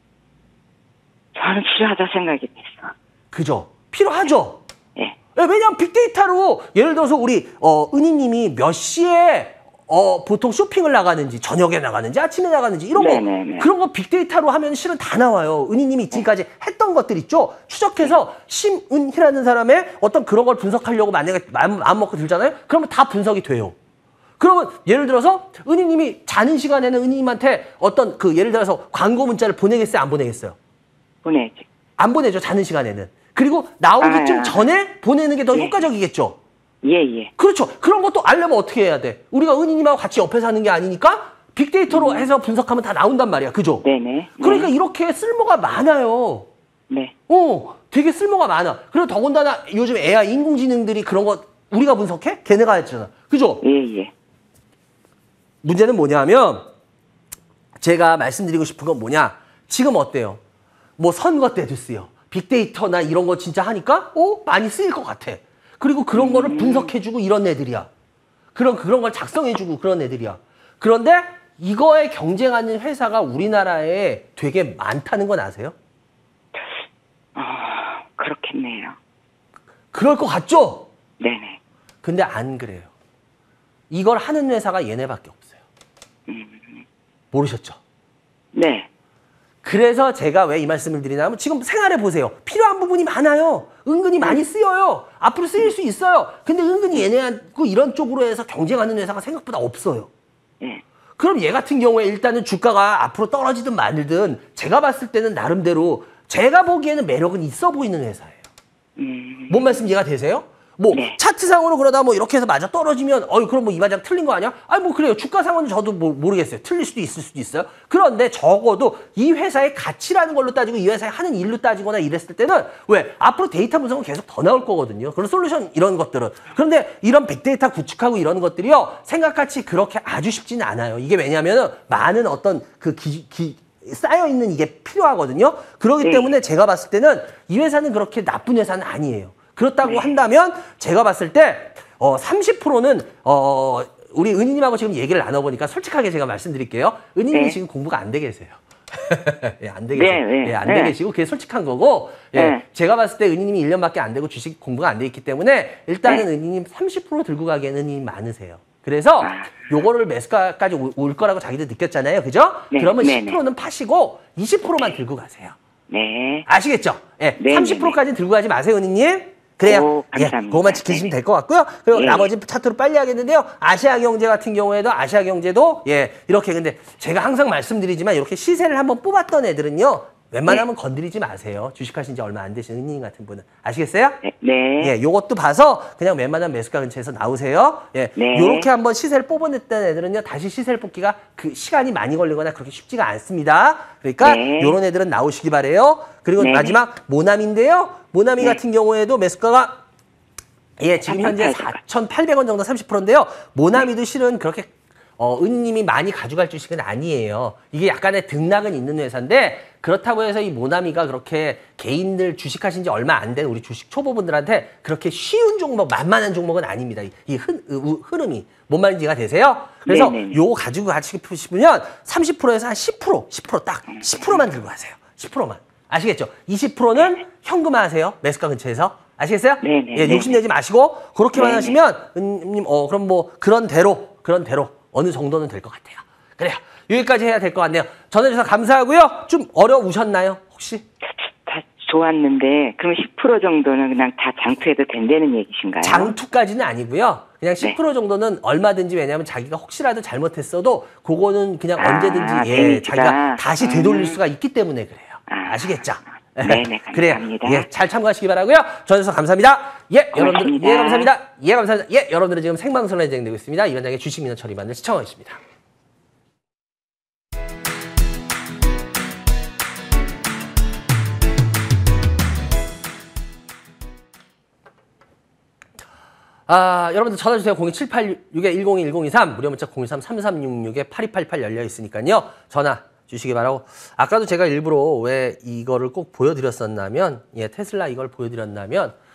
저는 필요하다 생각이 됐어. 그죠? 필요하죠? 예. 왜냐하면 빅데이터로 예를 들어서 우리 은희님이 몇 시에 보통 쇼핑을 나가는지, 저녁에 나가는지, 아침에 나가는지 이런 거 네네네. 그런 거 빅데이터로 하면 실은 다 나와요. 은희님이 지금까지 했던 것들 있죠. 추적해서 심은희라는 사람의 어떤 그런 걸 분석하려고 만약에 마음 먹고 들잖아요. 그러면 다 분석이 돼요. 그러면 예를 들어서 은희님이 자는 시간에는 은희님한테 어떤 그 예를 들어서 광고 문자를 보내겠어요? 안 보내겠어요? 보내지. 안 보내죠. 자는 시간에는. 그리고 나오기쯤 전에 보내는 게 더 예. 효과적이겠죠. 예. 그렇죠. 그런 것도 알려면 어떻게 해야 돼? 우리가 은희님하고 같이 옆에 사는 게 아니니까 빅데이터로 해서 분석하면 다 나온단 말이야. 그죠? 네네. 그러니까 이렇게 쓸모가 많아요. 네. 되게 쓸모가 많아. 그리고 더군다나 요즘 AI 인공지능들이 그런 거 우리가 분석해? 걔네가 했잖아. 그죠? 예. 문제는 뭐냐면 제가 말씀드리고 싶은 건 뭐냐? 지금 어때요? 뭐 선거 때도 쓰여. 빅데이터나 이런 거 진짜 하니까 많이 쓰일 것 같아. 그리고 그런 거를 분석해주고 이런 애들이야. 그런 걸 작성해주고 그런 애들이야. 그런데 이거에 경쟁하는 회사가 우리나라에 되게 많다는 건 아세요? 그렇겠네요. 그럴 것 같죠? 네네. 근데 안 그래요. 이걸 하는 회사가 얘네밖에 없어요. 모르셨죠? 네. 그래서 제가 왜 이 말씀을 드리냐면 지금 생활해 보세요. 필요한 부분이 많아요. 은근히 많이 쓰여요. 앞으로 쓰일 수 있어요. 근데 은근히 얘네하고 이런 쪽으로 해서 경쟁하는 회사가 생각보다 없어요. 네. 그럼 얘 같은 경우에 일단은 주가가 앞으로 떨어지든 말든 제가 봤을 때는 나름대로 제가 보기에는 매력은 있어 보이는 회사예요. 뭔 말씀 이해가 되세요? 뭐 네. 차트상으로 그러다 뭐 이렇게 해서 맞아 떨어지면 그럼 뭐 이 반장 틀린 거 아니야? 아니 뭐 그래요. 주가상은 저도 뭐 모르겠어요. 틀릴 수도 있을 수도 있어요. 그런데 적어도 이 회사의 가치라는 걸로 따지고 이 회사의 하는 일로 따지거나 이랬을 때는 왜 앞으로 데이터 분석은 계속 더 나올 거거든요. 그런 솔루션 이런 것들은. 그런데 이런 빅데이터 구축하고 이런 것들이요. 생각같이 그렇게 아주 쉽지는 않아요. 이게 왜냐면은 많은 어떤 그 쌓여있는 이게 필요하거든요. 그렇기 때문에 제가 봤을 때는 이 회사는 그렇게 나쁜 회사는 아니에요. 그렇다고 한다면 제가 봤을 때 30%는 우리 은희님하고 지금 얘기를 나눠보니까 솔직하게 제가 말씀드릴게요. 은희님이 지금 공부가 안 돼 계세요. 예, 안 돼 계세요. 예, 안 돼 계시고 그게 솔직한 거고 제가 봤을 때 은희님이 1년밖에 안 되고 주식 공부가 안 돼 있기 때문에 일단은 은희님 30% 들고 가기에는 은희님 많으세요. 그래서 요거를 매수가까지 올 거라고 자기들 느꼈잖아요. 그죠? 그러면 10%는 파시고 20%만 들고 가세요. 네. 아시겠죠? 예, 30%까지는 들고 가지 마세요, 은희님. 그래요. 감사합니다. 그것만 지키시면 될 것 같고요. 그리고 나머지 차트로 빨리 하겠는데요. 아시아경제 같은 경우에도 아시아경제도 이렇게 근데 제가 항상 말씀드리지만 이렇게 시세를 한번 뽑았던 애들은요. 웬만하면 건드리지 마세요. 주식하신 지 얼마 안 되신 은희님 같은 분은. 아시겠어요? 네. 예, 요것도 봐서 그냥 웬만한 매수가 근처에서 나오세요. 예, 요렇게 한번 시세를 뽑아냈던 애들은요. 다시 시세를 뽑기가 그 시간이 많이 걸리거나 그렇게 쉽지가 않습니다. 그러니까 요런 애들은 나오시기 바래요. 그리고 마지막 모나미인데요. 모나미 같은 경우에도 매수가가 지금 현재 4,800원 정도 30%인데요. 모나미도 실은 그렇게 은희님이 많이 가져갈 주식은 아니에요. 이게 약간의 등락은 있는 회사인데 그렇다고 해서 이 모나미가 그렇게 개인들 주식하신 지 얼마 안 된 우리 주식 초보분들한테 그렇게 쉬운 종목, 만만한 종목은 아닙니다. 이 흐름이. 뭔 말인지 이해가 되세요? 그래서 요거 가지고 가시고 싶으면 30%에서 한 10% 딱 10%만 들고 가세요. 10%만. 아시겠죠? 20%는 현금화하세요. 매수가 근처에서. 아시겠어요? 예, 욕심내지 마시고 그렇게만 하시면 님 그럼 뭐 그런 대로 어느 정도는 될 것 같아요. 그래요. 여기까지 해야 될 것 같네요. 전해주셔서 감사하고요. 좀 어려우셨나요? 혹시? 다 좋았는데 그럼 10% 정도는 그냥 다 장투해도 된다는 얘기신가요? 장투까지는 아니고요. 그냥 10% 정도는 얼마든지 왜냐하면 자기가 혹시라도 잘못했어도 그거는 그냥 언제든지 자기가 다시 되돌릴 수가 있기 때문에 그래요. 아시겠죠? 네네, 그래요. 감사합니다. 잘 참고하시기 바라고요. 전해주셔서 감사합니다. 여러분들, 감사합니다. 감사합니다. 여러분들은 지금 생방송으로 진행되고 있습니다. 이 원장의 주식 민원 처리반을 시청하고 있습니다. 여러분들 전화 주세요. 02786-1023 무료 문자 013-3366-8288 열려 있으니까요. 전화 주시기 바라고. 아까도 제가 일부러 왜 이거를 꼭 보여드렸었냐면 테슬라 이걸 보여드렸냐면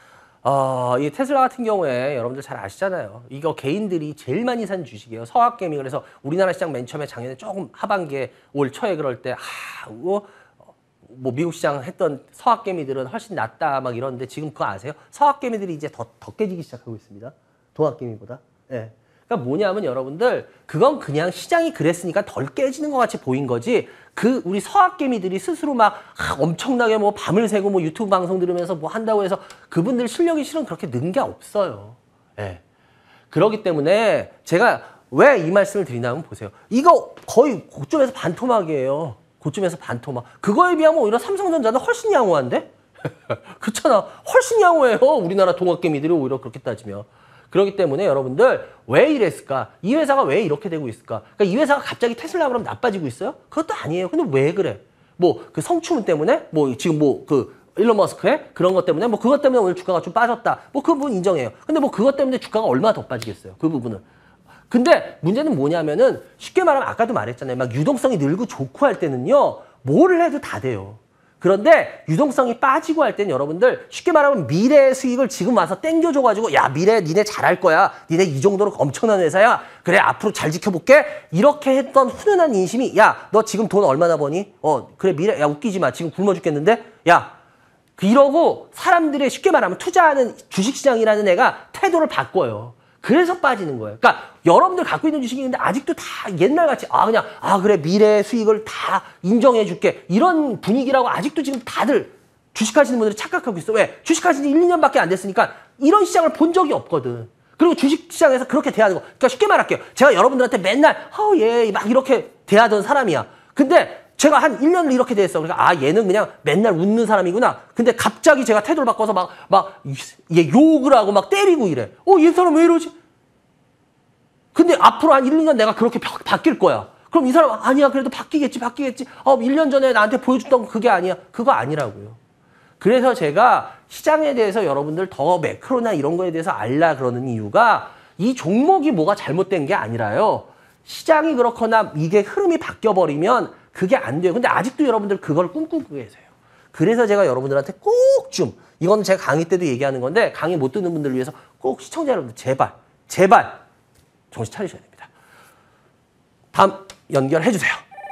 이 테슬라 같은 경우에 여러분들 잘 아시잖아요. 이거 개인들이 제일 많이 산 주식이에요. 서학개미. 그래서 우리나라 시장 맨 처음에 작년에 조금 하반기에 올 초에 그럴 때 뭐 미국 시장 했던 서학개미들은 훨씬 낫다 막 이러는데 지금 그거 아세요? 서학개미들이 이제 더 깨지기 시작하고 있습니다. 동학개미보다. 예. 그러니까 뭐냐면 여러분들 그건 그냥 시장이 그랬으니까 덜 깨지는 것 같이 보인 거지. 우리 서학개미들이 스스로 막 엄청나게 뭐 밤을 새고 뭐 유튜브 방송 들으면서 뭐 한다고 해서 그분들 실력이 실은 그렇게 는 게 없어요. 예. 그렇기 때문에 제가 왜 이 말씀을 드리냐면 보세요. 이거 거의 고점에서 반토막이에요. 고점에서 반토막. 그거에 비하면 오히려 삼성전자는 훨씬 양호한데? 그렇잖아. 훨씬 양호해요. 우리나라 동학개미들이 오히려 그렇게 따지면. 그렇기 때문에 여러분들 왜 이랬을까? 이 회사가 왜 이렇게 되고 있을까? 그러니까 이 회사가 갑자기 테슬라 그럼 나빠지고 있어요? 그것도 아니에요. 근데 왜 그래? 뭐 그 성추문 때문에? 뭐 지금 뭐 그 일론 머스크의 그런 것 때문에? 뭐 그것 때문에 오늘 주가가 좀 빠졌다. 뭐 그 부분 인정해요. 근데 뭐 그것 때문에 주가가 얼마나 더 빠지겠어요? 그 부분은. 근데 문제는 뭐냐면은 쉽게 말하면 아까도 말했잖아요. 막 유동성이 늘고 좋고 할 때는요. 뭐를 해도 다 돼요. 그런데 유동성이 빠지고 할 땐 여러분들 쉽게 말하면 미래의 수익을 지금 와서 땡겨줘가지고 야 미래 니네 잘할 거야. 니네 이 정도로 엄청난 회사야. 그래 앞으로 잘 지켜볼게. 이렇게 했던 훈훈한 인심이 야 너 지금 돈 얼마나 버니? 그래 미래 야 웃기지 마. 지금 굶어 죽겠는데? 야 이러고 사람들의 쉽게 말하면 투자하는 주식시장이라는 애가 태도를 바꿔요. 그래서 빠지는 거예요. 그러니까 여러분들 갖고 있는 주식이 근데 아직도 다 옛날같이 그냥 그래 미래 수익을 다 인정해 줄게 이런 분위기라고 아직도 지금 다들 주식하시는 분들이 착각하고 있어. 왜? 주식하신 지 1, 2년밖에 안 됐으니까 이런 시장을 본 적이 없거든. 그리고 주식시장에서 그렇게 대하는 거. 그러니까 쉽게 말할게요. 제가 여러분들한테 맨날 예 막 이렇게 대하던 사람이야. 근데 제가 한 1년을 이렇게 됐어. 그러니까 얘는 그냥 맨날 웃는 사람이구나. 근데 갑자기 제가 태도를 바꿔서 얘 욕을 하고 막 때리고 이래. 얘 사람 왜 이러지? 근데 앞으로 한 1, 2년 내가 그렇게 바뀔 거야. 그럼 이 사람 아니야. 그래도 바뀌겠지. 1년 전에 나한테 보여줬던 그게 아니야. 그거 아니라고요. 그래서 제가 시장에 대해서 여러분들 더 매크로나 이런 거에 대해서 알라 그러는 이유가 이 종목이 뭐가 잘못된 게 아니라요. 시장이 그렇거나 이게 흐름이 바뀌어버리면 그게 안 돼요. 근데 아직도 여러분들 그걸 꿈꾸고 계세요. 그래서 제가 여러분들한테 꼭 이건 제가 강의 때도 얘기하는 건데 강의 못 듣는 분들을 위해서 꼭 시청자 여러분들 제발 정신 차리셔야 됩니다. 다음 연결해 주세요.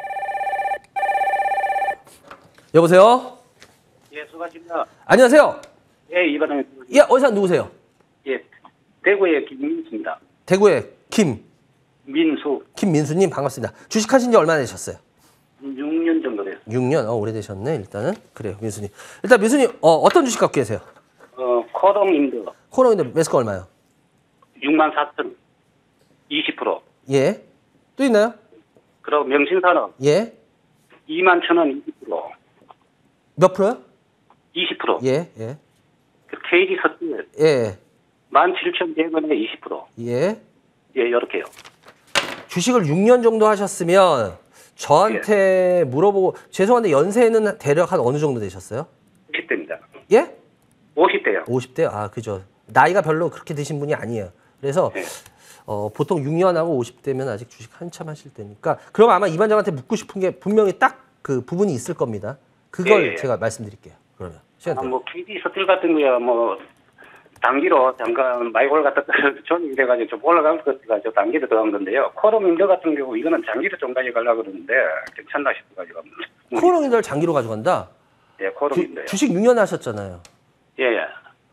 여보세요? 예, 수고하십니다. 안녕하세요. 예, 이번에 예, 어디서 누구세요? 예, 대구의 김민수입니다. 대구의 민수. 김민수님 반갑습니다. 주식하신 지 얼마나 되셨어요? 6년 정도 됐어요. 6년? 오래되셨네, 일단은. 그래요, 민수님. 일단 민수님, 어떤 주식 갖고 계세요? 코롱인드. 코롱인드 매수가 얼마요? 64,000. 20%. 예. 또 있나요? 그리고 명신산업. 예. 21,000원 20%. 몇 프로요? 20%. 예, 예. KD 서출. 예. 17,100원에 20%. 예. 예, 요렇게요. 주식을 6년 정도 하셨으면 저한테 물어보고, 죄송한데 연세는 대략 한 어느 정도 되셨어요? 50대입니다. 예? 50대요. 50대? 그죠. 나이가 별로 그렇게 드신 분이 아니에요. 그래서, 예. 보통 6년하고 50대면 아직 주식 한참 하실 때니까. 그럼 아마 이 반장한테 묻고 싶은 게 분명히 딱 그 부분이 있을 겁니다. 그걸 예. 제가 말씀드릴게요. 그러면. 시간 돼요. KD 서출 같은 거야, 단기로 잠깐 마이골 갖다 전이 이래가지고 좀 올라간 것 같아가지고 단기로 들어간 건데요. 코롱인드 같은 경우 이거는 장기로 좀 가져가려고 그러는데 괜찮나 싶어가지고. 코롱인들 장기로 가져간다? 예, 코롱인드요. 주식 6년 하셨잖아요. 예, 예.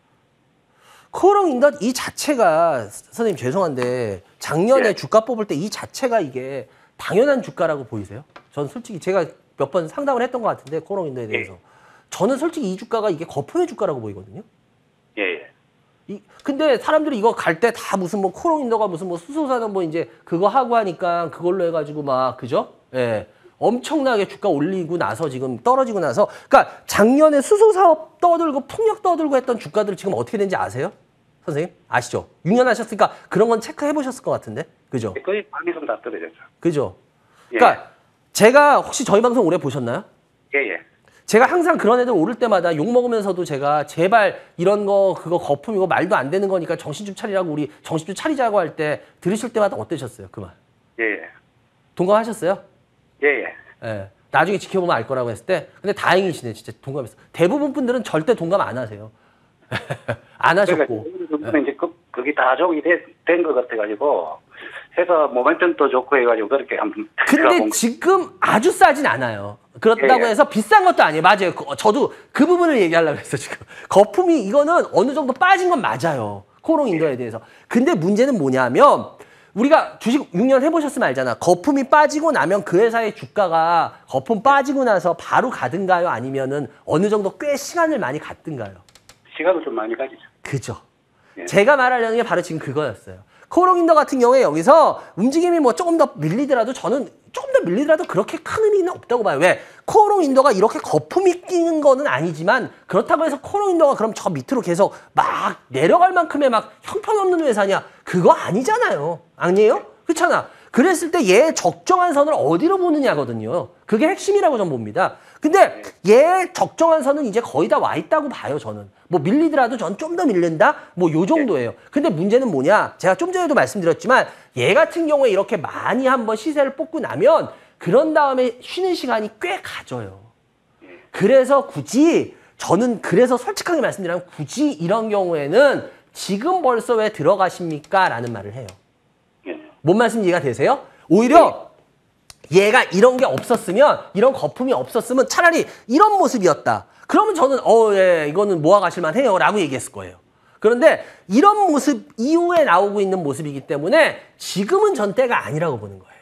코롱인더 이 자체가 선생님 죄송한데 작년에 예. 주가 뽑을 때 이 자체가 이게 당연한 주가라고 보이세요? 저는 솔직히 제가 몇 번 상담을 했던 것 같은데 코롱인더에 대해서 저는 솔직히 이 주가가 이게 거품의 주가라고 보이거든요. 예, 예. 근데 사람들이 이거 갈 때 다 무슨 코롱인더가 무슨 수소산업 이제 그거 하고 하니까 그걸로 해가지고 그죠? 예. 엄청나게 주가 올리고 나서 지금 떨어지고 나서 그러니까 작년에 수소사업 떠들고 풍력 떠들고 했던 주가들 지금 어떻게 된지 아세요? 선생님? 아시죠? 6년 하셨으니까 그런 건 체크해 보셨을 것 같은데. 그죠? 거의 반이상 다 떨어졌죠. 그죠? 예. 그러니까 제가 혹시 저희 방송 오래 보셨나요? 예, 예. 제가 항상 그런 애들 오를 때마다 욕 먹으면서도 제가 제발 이런 거 그거 거품이고 말도 안 되는 거니까 정신 좀 차리라고 우리 정신 좀 차리자고 할 때 들으실 때마다 어떠셨어요? 그 말. 예, 예. 동감하셨어요? 예, 예. 예. 나중에 지켜보면 알 거라고 했을 때 근데 다행이시네 진짜 동감했어. 대부분 분들은 절대 동감 안 하세요. 안 하셨고. 그러니까 이제 그게 다 적이 된 것 같아가지고 해서 모멘텀도 좋고 해가지고 그렇게 한번. 근데 지금 아주 싸진 않아요. 그렇다고 해서 비싼 것도 아니에요. 맞아요. 저도 그 부분을 얘기하려고 했어 지금. 거품이 이거는 어느 정도 빠진 건 맞아요. 코오롱 인더에 대해서. 근데 문제는 뭐냐면 우리가 주식 6년 해보셨으면 알잖아. 거품이 빠지고 나면 그 회사의 주가가 거품 빠지고 나서 바로 가든가요? 아니면은 어느 정도 꽤 시간을 많이 갔든가요? 시간을 좀 많이 가지죠. 그죠. 예. 제가 말하려는 게 바로 지금 그거였어요. 코오롱 인더 같은 경우에 여기서 움직임이 뭐 조금 더 밀리더라도 저는 조금 더 밀리더라도 그렇게 큰 의미는 없다고 봐요. 왜? 코오롱 인더가 이렇게 거품이 끼는 거는 아니지만 그렇다고 해서 코오롱 인더가 그럼 저 밑으로 계속 막 내려갈 만큼의 막 형편없는 회사냐? 그거 아니잖아요. 아니에요? 그렇잖아. 그랬을 때 얘 적정한 선을 어디로 보느냐거든요. 그게 핵심이라고 저는 봅니다. 근데 얘 적정한 선은 이제 거의 다 와 있다고 봐요, 저는. 뭐 밀리더라도 전 좀 더 밀린다? 뭐 요 정도예요. 근데 문제는 뭐냐? 제가 좀 전에도 말씀드렸지만 얘 같은 경우에 이렇게 많이 한번 시세를 뽑고 나면 그런 다음에 쉬는 시간이 꽤 가져요. 그래서 굳이 저는 그래서 솔직하게 말씀드리면 굳이 이런 경우에는 지금 벌써 왜 들어가십니까? 라는 말을 해요. 뭔 말씀 이해가 되세요? 오히려 얘가 이런 게 없었으면 이런 거품이 없었으면 차라리 이런 모습이었다. 그러면 저는 예, 이거는 모아가실만 해요 라고 얘기했을 거예요. 그런데 이런 모습 이후에 나오고 있는 모습이기 때문에 지금은 전 때가 아니라고 보는 거예요.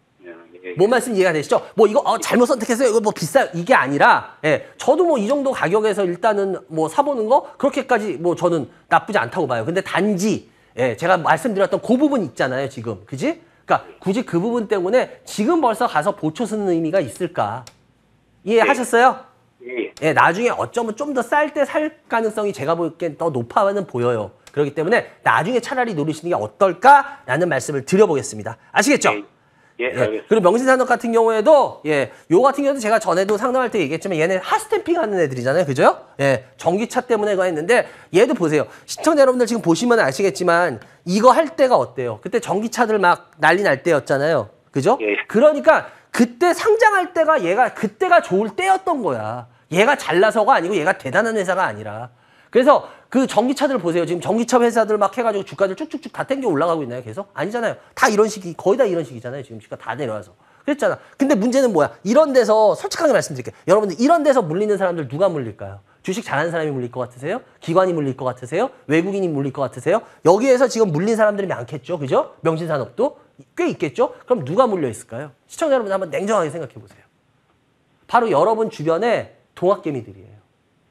뭔 말씀 이해가 되시죠? 뭐 이거 잘못 선택했어요. 이거 뭐 비싸 이게 아니라 저도 뭐 이 정도 가격에서 일단은 뭐 사보는 거 그렇게까지 뭐 저는 나쁘지 않다고 봐요. 근데 단지 제가 말씀드렸던 그 부분 있잖아요, 지금. 그지? 그러니까 굳이 그 부분 때문에 지금 벌써 가서 보초 쓰는 의미가 있을까? 이해하셨어요? 예, 나중에 어쩌면 좀 더 쌀 때 살 가능성이 제가 보기엔 더 높아는 보여요. 그렇기 때문에 나중에 차라리 노리시는 게 어떨까라는 말씀을 드려보겠습니다. 아시겠죠? 예. 그리고 명신산업 같은 경우에도 요 같은 경우도 제가 전에도 상담할 때 얘기했지만 얘네 핫스탬핑 하는 애들이잖아요. 그죠? 전기차 때문에 그거 했는데 얘도 보세요. 시청자 여러분들 지금 보시면 아시겠지만 이거 할 때가 어때요? 그때 전기차들 막 난리 날 때였잖아요. 그죠? 예. 그러니까 그때 상장할 때가 얘가 그때가 좋을 때였던 거야. 얘가 잘나서가 아니고 얘가 대단한 회사가 아니라. 그래서 그 전기차들 보세요. 지금 전기차 회사들 막 해가지고 주가들 쭉쭉쭉 다 땡겨 올라가고 있나요? 계속? 아니잖아요. 다 이런 식이 거의 다 이런 식이잖아요. 지금 주가 다 내려와서. 그랬잖아. 근데 문제는 뭐야? 이런 데서 솔직하게 말씀드릴게요. 여러분들 이런 데서 물리는 사람들 누가 물릴까요? 주식 잘하는 사람이 물릴 것 같으세요? 기관이 물릴 것 같으세요? 외국인이 물릴 것 같으세요? 여기에서 지금 물린 사람들이 많겠죠? 그죠? 명신산업도 꽤 있겠죠? 그럼 누가 물려 있을까요? 시청자 여러분 한번 냉정하게 생각해 보세요. 바로 여러분 주변에 동학개미들이에요.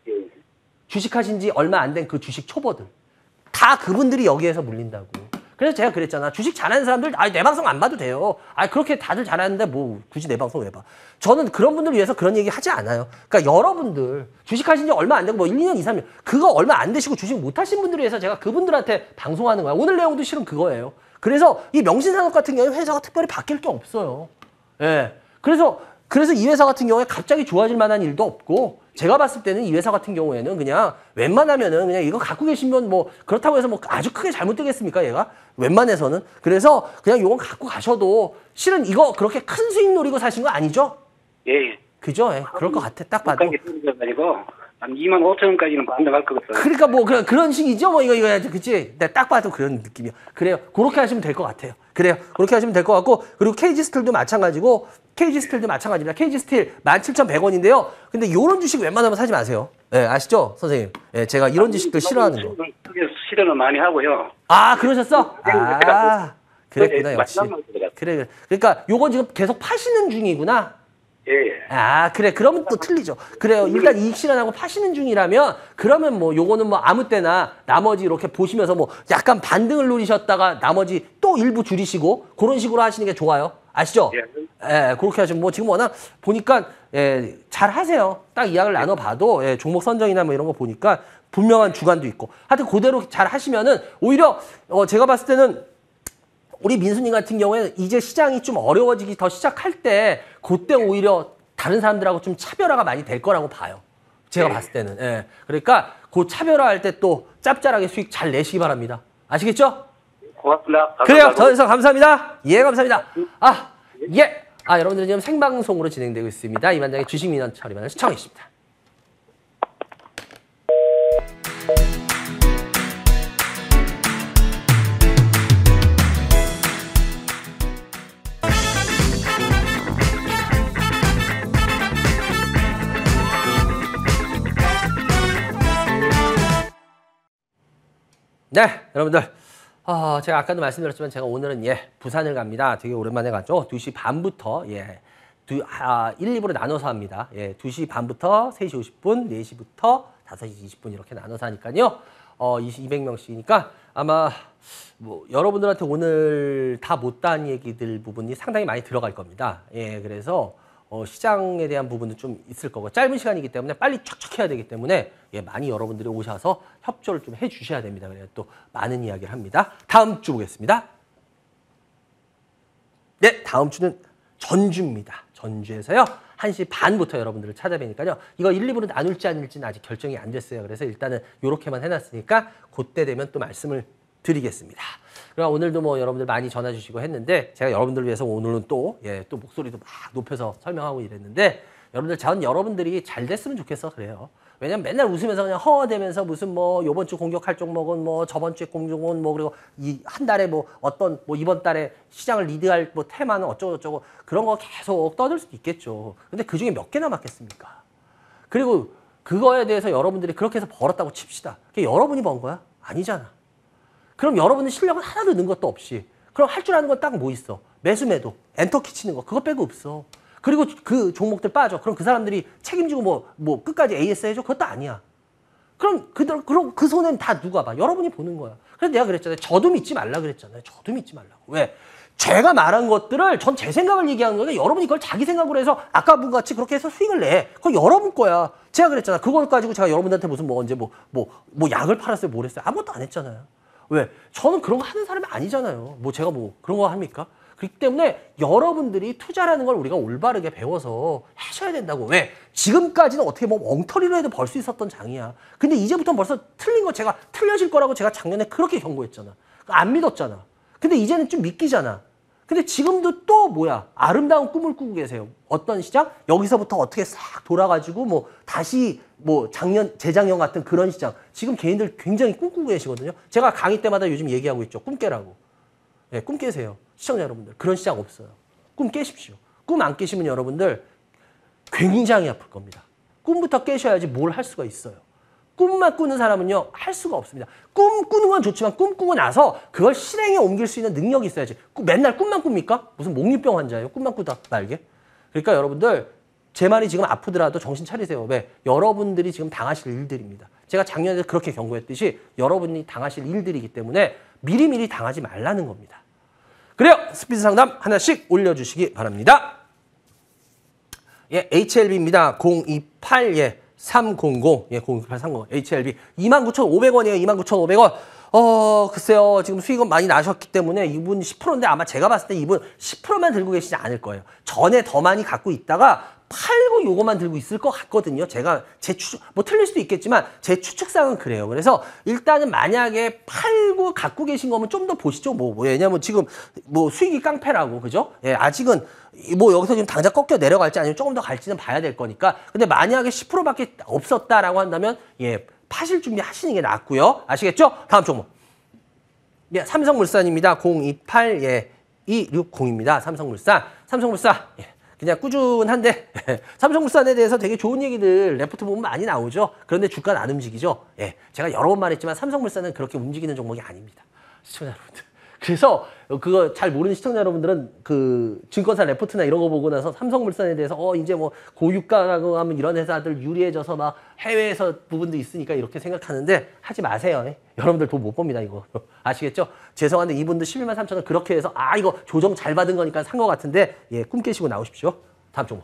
주식하신 지 얼마 안 된 그 주식 초보들. 다 그분들이 여기에서 물린다고. 그래서 제가 그랬잖아. 주식 잘하는 사람들, 내 방송 안 봐도 돼요. 그렇게 다들 잘하는데 뭐 굳이 내 방송 왜 봐. 저는 그런 분들을 위해서 그런 얘기 하지 않아요. 그러니까 여러분들 주식하신 지 얼마 안 되고 뭐 1, 2년, 2, 3년 그거 얼마 안 되시고 주식 못 하신 분들을 위해서 제가 그분들한테 방송하는 거야. 오늘 내용도 실은 그거예요. 그래서 이 명신산업 같은 경우에 회사가 특별히 바뀔 게 없어요. 그래서 이 회사 같은 경우에 갑자기 좋아질 만한 일도 없고 제가 봤을 때는 이 회사 같은 경우에는 그냥 웬만하면은 그냥 이거 갖고 계시면 뭐 그렇다고 해서 뭐 아주 크게 잘못되겠습니까 얘가? 웬만해서는. 그래서 그냥 이건 갖고 가셔도 실은 이거 그렇게 큰 수익 노리고 사신 거 아니죠? 예. 그죠? 그럴 것 같아. 딱 봐도. 가지고 한 25,000원까지는 반등할 것 같아요. 그러니까 뭐 그런 식이죠. 뭐 이거 해야지. 그치? 딱 봐도 그런 느낌이야. 그래요. 그렇게 하시면 될 것 같아요. 그래요. 그렇게 하시면 될 것 같고 그리고 KG스틸도 마찬가지고 KG스틸도 마찬가지입니다. KG스틸 17,100원인데요. 근데 이런 주식 웬만하면 사지 마세요. 아시죠? 선생님. 제가 이런 주식들 싫어하는 거. 그게 실현을 많이 하고요. 그러셨어? 그랬구나 역시. 그래. 그러니까 요건 지금 계속 파시는 중이구나. 예. 그래. 그러면 또 틀리죠. 그래요. 일단 이익 실현하고 파시는 중이라면 그러면 뭐 요거는 뭐 아무 때나 나머지 이렇게 보시면서 뭐 약간 반등을 노리셨다가 나머지 또 일부 줄이시고 그런 식으로 하시는 게 좋아요. 아시죠? 그렇게 하시면 뭐 지금 워낙 보니까 잘 하세요. 딱 이야기를 나눠봐도 종목 선정이나 뭐 이런 거 보니까 분명한 주관도 있고 하여튼 그대로 잘 하시면은 오히려 제가 봤을 때는 우리 민수님 같은 경우에는 이제 시장이 좀 어려워지기 더 시작할 때 그때 오히려 다른 사람들하고 좀 차별화가 많이 될 거라고 봐요. 제가 봤을 때는. 그러니까 그 차별화할 때 또 짭짤하게 수익 잘 내시기 바랍니다. 아시겠죠? 고맙습니다. 그래요. 저에서 감사합니다. 감사합니다. 여러분들 지금 생방송으로 진행되고 있습니다. 이만장의 주식민원 처리만을 시청해 주십니다. 네, 여러분들. 제가 아까도 말씀드렸지만 제가 오늘은 부산을 갑니다. 되게 오랜만에 가죠. 2시 반부터 1, 2부로 나눠서 합니다. 2시 반부터 3시 50분, 4시부터 5시 20분 이렇게 나눠서 하니까요. 200명씩이니까 아마 뭐 여러분들한테 오늘 다 못다한 얘기들 부분이 상당히 많이 들어갈 겁니다. 그래서 시장에 대한 부분도 좀 있을 거고 짧은 시간이기 때문에 빨리 척척 해야 되기 때문에 많이 여러분들이 오셔서 협조를 좀 해주셔야 됩니다. 그래야 또 많은 이야기를 합니다. 다음 주 보겠습니다. 네, 다음 주는 전주입니다. 전주에서요. 1시 반부터 여러분들을 찾아뵈니까요. 이거 1, 2부로 나눌지 아닐지는 아직 결정이 안 됐어요. 그래서 일단은 이렇게만 해놨으니까 그때 되면 또 말씀을 드리겠습니다. 그럼 오늘도 뭐 여러분들 많이 전화 주시고 했는데 제가 여러분들을 위해서 오늘은 또 목소리도 막 높여서 설명하고 이랬는데 전 여러분들이 잘 됐으면 좋겠어 그래요. 왜냐면 맨날 웃으면서 그냥 허허대면서 무슨 뭐 요번 주 공격할 종목은 뭐 저번 주에 공격은 뭐 그리고 이 한 달에 뭐 어떤 뭐 이번 달에 시장을 리드할 뭐 테마는 어쩌고저쩌고 그런 거 계속 떠들 수도 있겠죠. 근데 그 중에 몇 개 남았겠습니까? 그리고 그거에 대해서 여러분들이 그렇게 해서 벌었다고 칩시다. 그게 여러분이 번 거야? 아니잖아. 그럼 여러분의 실력은 하나도 는 것도 없이 그럼 할 줄 아는 건 딱 뭐 있어? 매수 매도, 엔터키 치는 거 그거 빼고 없어. 그리고 그 종목들 빠져. 그럼 그 사람들이 책임지고 뭐 끝까지 AS 해줘? 그것도 아니야. 그럼 그 손해는 다 누가 봐? 여러분이 보는 거야. 그래서 내가 그랬잖아요. 저도 믿지 말라 그랬잖아요. 저도 믿지 말라고. 왜? 제가 말한 것들을 전 제 생각을 얘기하는 거니까 여러분이 그걸 자기 생각으로 해서 아까 분 같이 그렇게 해서 수익을 내. 그거 여러분 거야. 제가 그랬잖아. 그걸 가지고 제가 여러분한테 무슨 뭐 언제 뭐 약을 팔았어요? 뭘 했어요? 아무것도 안 했잖아요. 왜? 저는 그런 거 하는 사람이 아니잖아요. 뭐 제가 뭐 그런 거 합니까? 그렇기 때문에 여러분들이 투자라는 걸 우리가 올바르게 배워서 하셔야 된다고. 왜? 지금까지는 어떻게 보면 엉터리로 해도 벌 수 있었던 장이야. 근데 이제부터는 벌써 틀린 거 제가 틀려질 거라고 제가 작년에 그렇게 경고했잖아. 안 믿었잖아. 근데 이제는 좀 믿기잖아. 근데 지금도 또 뭐야? 아름다운 꿈을 꾸고 계세요. 어떤 시장? 여기서부터 어떻게 싹 돌아가지고 뭐 다시 뭐 재작년 같은 그런 시장. 지금 개인들 굉장히 꿈꾸고 계시거든요. 제가 강의 때마다 요즘 얘기하고 있죠. 꿈 깨라고. 꿈 깨세요. 시청자 여러분들. 그런 시장 없어요. 꿈 깨십시오. 꿈 안 깨시면 여러분들 굉장히 아플 겁니다. 꿈부터 깨셔야지 뭘 할 수가 있어요. 꿈만 꾸는 사람은요, 할 수가 없습니다. 꿈 꾸는 건 좋지만 꿈 꾸고 나서 그걸 실행에 옮길 수 있는 능력이 있어야지. 맨날 꿈만 꿉니까? 무슨 목류병 환자예요? 꿈만 꾸다 말게. 그러니까 여러분들 제 말이 지금 아프더라도 정신 차리세요. 왜? 여러분들이 지금 당하실 일들입니다. 제가 작년에 그렇게 경고했듯이 여러분이 당하실 일들이기 때문에 미리미리 당하지 말라는 겁니다. 그래요. 스피드 상담 하나씩 올려주시기 바랍니다. HLB입니다. 028 300 02830 HLB 29,500원이에요. 29,500원. 글쎄요. 지금 수익은 많이 나셨기 때문에 이분 10%인데 아마 제가 봤을 때 이분 10%만 들고 계시지 않을 거예요. 전에 더 많이 갖고 있다가 팔고 요거만 들고 있을 것 같거든요. 제가 제 추측, 뭐 틀릴 수도 있겠지만 제 추측상은 그래요. 그래서 일단은 만약에 팔고 갖고 계신 거면 좀 더 보시죠. 왜냐면 지금 뭐 수익이 깡패라고, 그죠? 아직은 뭐 여기서 지금 당장 꺾여 내려갈지 아니면 조금 더 갈지는 봐야 될 거니까. 근데 만약에 10%밖에 없었다라고 한다면 파실 준비 하시는 게 낫고요. 아시겠죠? 다음 종목. 삼성물산입니다. 028 260입니다. 삼성물산. 그냥 꾸준한데 삼성물산에 대해서 되게 좋은 얘기들 레포트 보면 많이 나오죠. 그런데 주가는 안 움직이죠. 제가 여러 번 말했지만 삼성물산은 그렇게 움직이는 종목이 아닙니다. 시청자 여러분들. 그래서 그거 잘 모르는 시청자 여러분들은 그 증권사 레포트나 이런 거 보고 나서 삼성물산에 대해서 이제 뭐 고유가라고 하면 이런 회사들 유리해져서 막 해외에서 부분도 있으니까 이렇게 생각하는데 하지 마세요. 여러분들 돈 못 법니다 이거. 아시겠죠? 죄송한데 이분들 11만 3천 원 그렇게 해서 이거 조정 잘 받은 거니까 산 거 같은데 꿈 깨시고 나오십시오. 다음 종목.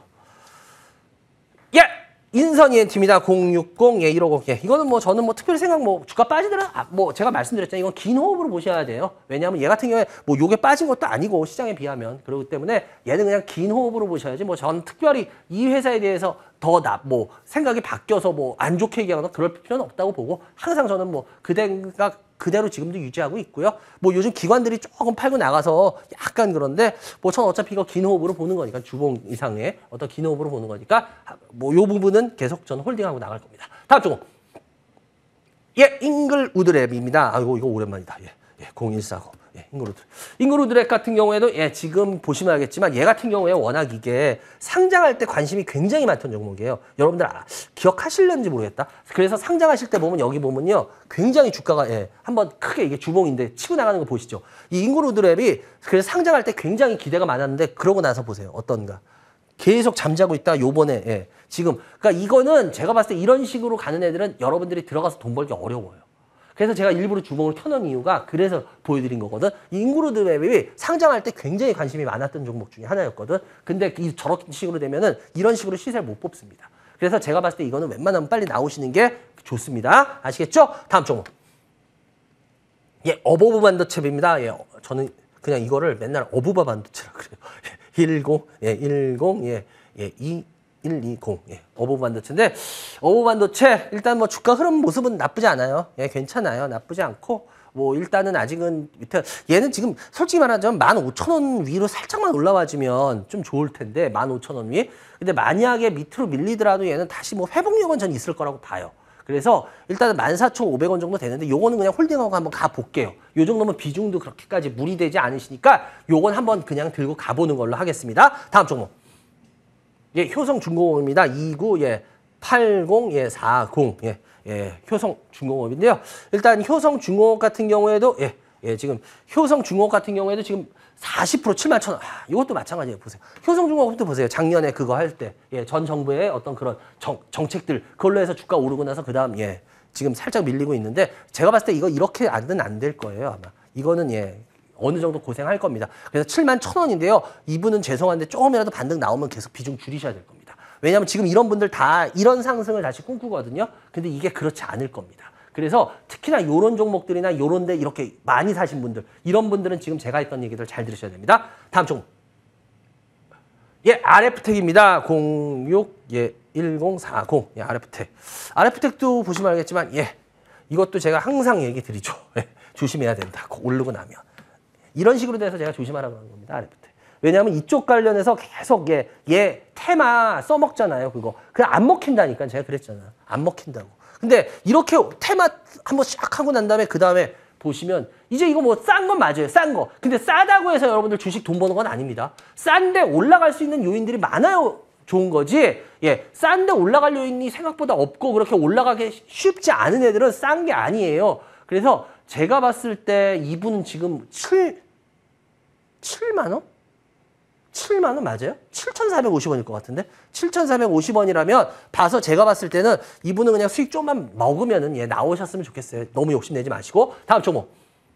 인선 ENT입니다. 060 150. 이거는 뭐 저는 뭐 특별히 주가 빠지더라 제가 말씀드렸잖아요. 이건 긴 호흡으로 보셔야 돼요. 왜냐하면 얘 같은 경우에 뭐 요게 빠진 것도 아니고 시장에 비하면 그렇기 때문에 얘는 그냥 긴 호흡으로 보셔야지. 전 특별히 이 회사에 대해서 더 생각이 바뀌어서 안 좋게 얘기하거나 그럴 필요는 없다고 보고 항상 저는 그대로 지금도 유지하고 있고요. 요즘 기관들이 조금 팔고 나가서 약간 그런데 저는 어차피 이거 긴 호흡으로 보는 거니까 주봉 이상의 어떤 긴 호흡으로 보는 거니까 요 부분은 계속 저는 홀딩하고 나갈 겁니다. 다음 종목. 잉글우드랩입니다. 이거 오랜만이다. 예, 0140. 예, 인그루드랩. 인그루드랩 같은 경우에도 예, 지금 보시면 알겠지만 얘 같은 경우에 워낙 이게 상장할 때 관심이 굉장히 많던 종목이에요. 여러분들 기억하실는지 모르겠다. 그래서 상장하실 때 보면 여기 보면요. 굉장히 주가가 예, 한번 크게 이게 주봉인데 치고 나가는 거 보시죠. 이 인그루드랩이 그래서 상장할 때 굉장히 기대가 많았는데 그러고 나서 보세요. 어떤가. 계속 잠자고 있다. 요번에 예, 지금 그러니까 이거는 제가 봤을 때 이런 식으로 가는 애들은 여러분들이 들어가서 돈 벌기 어려워요. 그래서 제가 일부러 주봉을 켜놓은 이유가 그래서 보여드린 거거든. 이 인그루드랩이 상장할 때 굉장히 관심이 많았던 종목 중에 하나였거든. 근데 저런 식으로 되면은 이런 식으로 시세를 못 뽑습니다. 그래서 제가 봤을 때 이거는 웬만하면 빨리 나오시는 게 좋습니다. 아시겠죠? 다음 종목. 예, 어버브 반도체입니다. 예, 저는 그냥 이거를 맨날 어부바 반도체라고 그래요. 10, 예, 10, 예, 예, 120, 예, 어버브 반도체인데, 어버브 반도체, 일단 뭐 주가 흐름 모습은 나쁘지 않아요. 예, 괜찮아요. 나쁘지 않고, 뭐, 일단은 아직은 밑에, 얘는 지금 솔직히 말하자면 15,000원 위로 살짝만 올라와주면 좀 좋을 텐데, 15,000원 위. 근데 만약에 밑으로 밀리더라도 얘는 다시 뭐 회복력은 전 있을 거라고 봐요. 그래서 일단은 14,500원 정도 되는데 요거는 그냥 홀딩하고 한번 가볼게요. 요 정도면 비중도 그렇게까지 무리되지 않으시니까 요건 한번 그냥 들고 가보는 걸로 하겠습니다. 다음 종목. 예, 효성중공업입니다. 29, 예, 80, 예, 40, 예, 예, 효성중공업인데요. 일단 효성중공업 같은 경우에도, 예, 예, 지금 효성중공업 같은 경우에도 지금 40% 71,000원. 이것도 마찬가지예요. 보세요. 효성중공업도 보세요. 작년에 그거 할 때, 예, 전 정부의 어떤 그런 정책들, 그걸로 해서 주가 오르고 나서 그 다음, 예, 지금 살짝 밀리고 있는데, 제가 봤을 때 이거 이렇게 안 될 거예요, 아마. 이거는, 예, 어느 정도 고생할 겁니다. 그래서 71,000원인데요. 이분은 죄송한데 조금이라도 반등 나오면 계속 비중 줄이셔야 될 겁니다. 왜냐하면 지금 이런 분들 다 이런 상승을 다시 꿈꾸거든요. 근데 이게 그렇지 않을 겁니다. 그래서 특히나 이런 종목들이나 요런데 이렇게 많이 사신 분들, 이런 분들은 지금 제가 했던 얘기들 잘 들으셔야 됩니다. 다음 종목. 예, RF텍입니다. 06, 예, 1040. 예, RF텍. RF텍도 보시면 알겠지만, 예, 이것도 제가 항상 얘기 드리죠. 예, 조심해야 된다. 오르고 나면. 이런 식으로 돼서 제가 조심하라고 하는 겁니다. RF텍. 왜냐하면 이쪽 관련해서 계속 얘 테마 써먹잖아요. 그거. 그래 안 먹힌다니까. 제가 그랬잖아요. 안 먹힌다고. 근데 이렇게 테마 한번 쫙 하고 난 다음에 그 다음에 보시면 이제 이거 뭐 싼 건 맞아요. 싼 거. 근데 싸다고 해서 여러분들 주식 돈 버는 건 아닙니다. 싼데 올라갈 수 있는 요인들이 많아요. 좋은 거지. 예, 싼데 올라갈 요인이 생각보다 없고 그렇게 올라가기 쉽지 않은 애들은 싼 게 아니에요. 그래서 제가 봤을 때 이분은 지금 7만 원? 7만 원 맞아요? 7,450원일 것 같은데? 7,450원이라면 봐서 제가 봤을 때는 이분은 그냥 수익 좀만 먹으면은 예, 나오셨으면 좋겠어요. 너무 욕심내지 마시고. 다음 종목.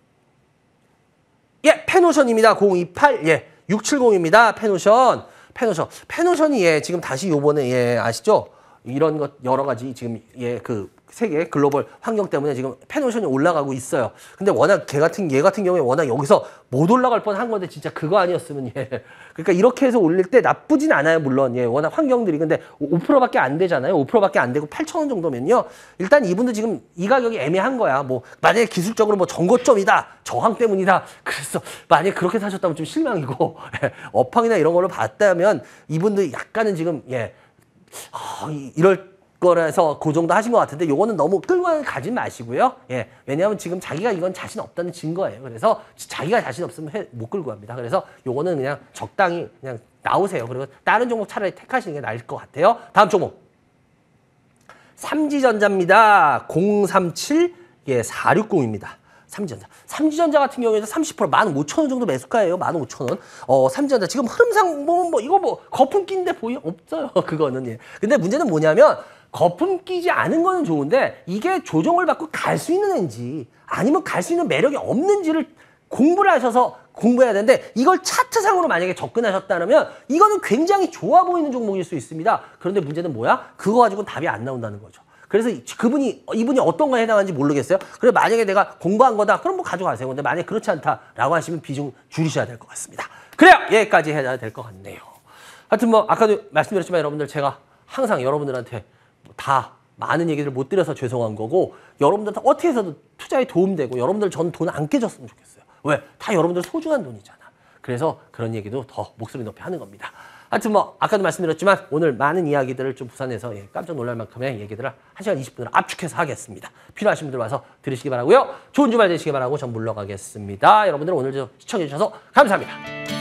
예, 페노션입니다. 028, 예, 670입니다. 페노션이 예, 지금 다시 요번에 예, 아시죠? 이런 것 여러 가지 지금 예, 그 세계 글로벌 환경 때문에 지금 페노션이 올라가고 있어요. 근데 워낙 얘 같은 경우에 워낙 여기서 못 올라갈 뻔한 건데 진짜 그거 아니었으면 예. 그러니까 이렇게 해서 올릴 때 나쁘진 않아요. 물론 예. 워낙 환경들이 근데 5%밖에 안 되잖아요. 5%밖에 안 되고 8,000원 정도면요. 일단 이분도 지금 이 가격이 애매한 거야. 뭐 만약에 기술적으로 뭐 정고점이다. 저항 때문이다. 그래서 만약에 그렇게 사셨다면 좀 실망이고 예. 업황이나 이런 걸로 봤다면 이분도 약간은 지금 예. 이럴 거라서 그 정도 하신 것 같은데 요거는 너무 끌고 가지 마시고요. 예, 왜냐하면 지금 자기가 이건 자신 없다는 증거예요. 그래서 자기가 자신 없으면 못 끌고 갑니다. 그래서 요거는 그냥 적당히 그냥 나오세요. 그리고 다른 종목 차라리 택하시는 게 나을 것 같아요. 다음 종목. 삼지전자입니다. 037, 예, 460입니다. 삼지전자 같은 경우에는 30% 15,000원 정도 매수가예요. 15,000원. 삼지전자 지금 흐름상 보면 뭐 이거 뭐 거품 낀데 없어요. 그거는 예. 근데 문제는 뭐냐면 거품 끼지 않은 거는 좋은데 이게 조정을 받고 갈 수 있는 애인지 아니면 갈 수 있는 매력이 없는지를 공부를 하셔서 공부해야 되는데 이걸 차트상으로 만약에 접근하셨다면 이거는 굉장히 좋아 보이는 종목일 수 있습니다. 그런데 문제는 뭐야? 그거 가지고는 답이 안 나온다는 거죠. 그래서 이분이 어떤 거에 해당하는지 모르겠어요. 그래 만약에 내가 공부한 거다. 그럼 뭐 가져가세요. 근데 만약에 그렇지 않다라고 하시면 비중 줄이셔야 될 것 같습니다. 그래요. 여기까지 해야 될 것 같네요. 하여튼 뭐 아까도 말씀드렸지만 여러분들 제가 항상 여러분들한테 다 많은 얘기를 못 드려서 죄송한 거고 여러분들한테 어떻게 해서든 투자에 도움되고 여러분들 전 돈 안 깨졌으면 좋겠어요. 왜? 다 여러분들 소중한 돈이잖아. 그래서 그런 얘기도 더 목소리 높이 하는 겁니다. 하여튼 뭐 아까도 말씀드렸지만 오늘 많은 이야기들을 좀 부산에서 깜짝 놀랄 만큼의 얘기들을 1시간 20분을 압축해서 하겠습니다. 필요하신 분들 와서 들으시기 바라고요. 좋은 주말 되시기 바라고 전 물러가겠습니다. 여러분들 오늘도 시청해 주셔서 감사합니다.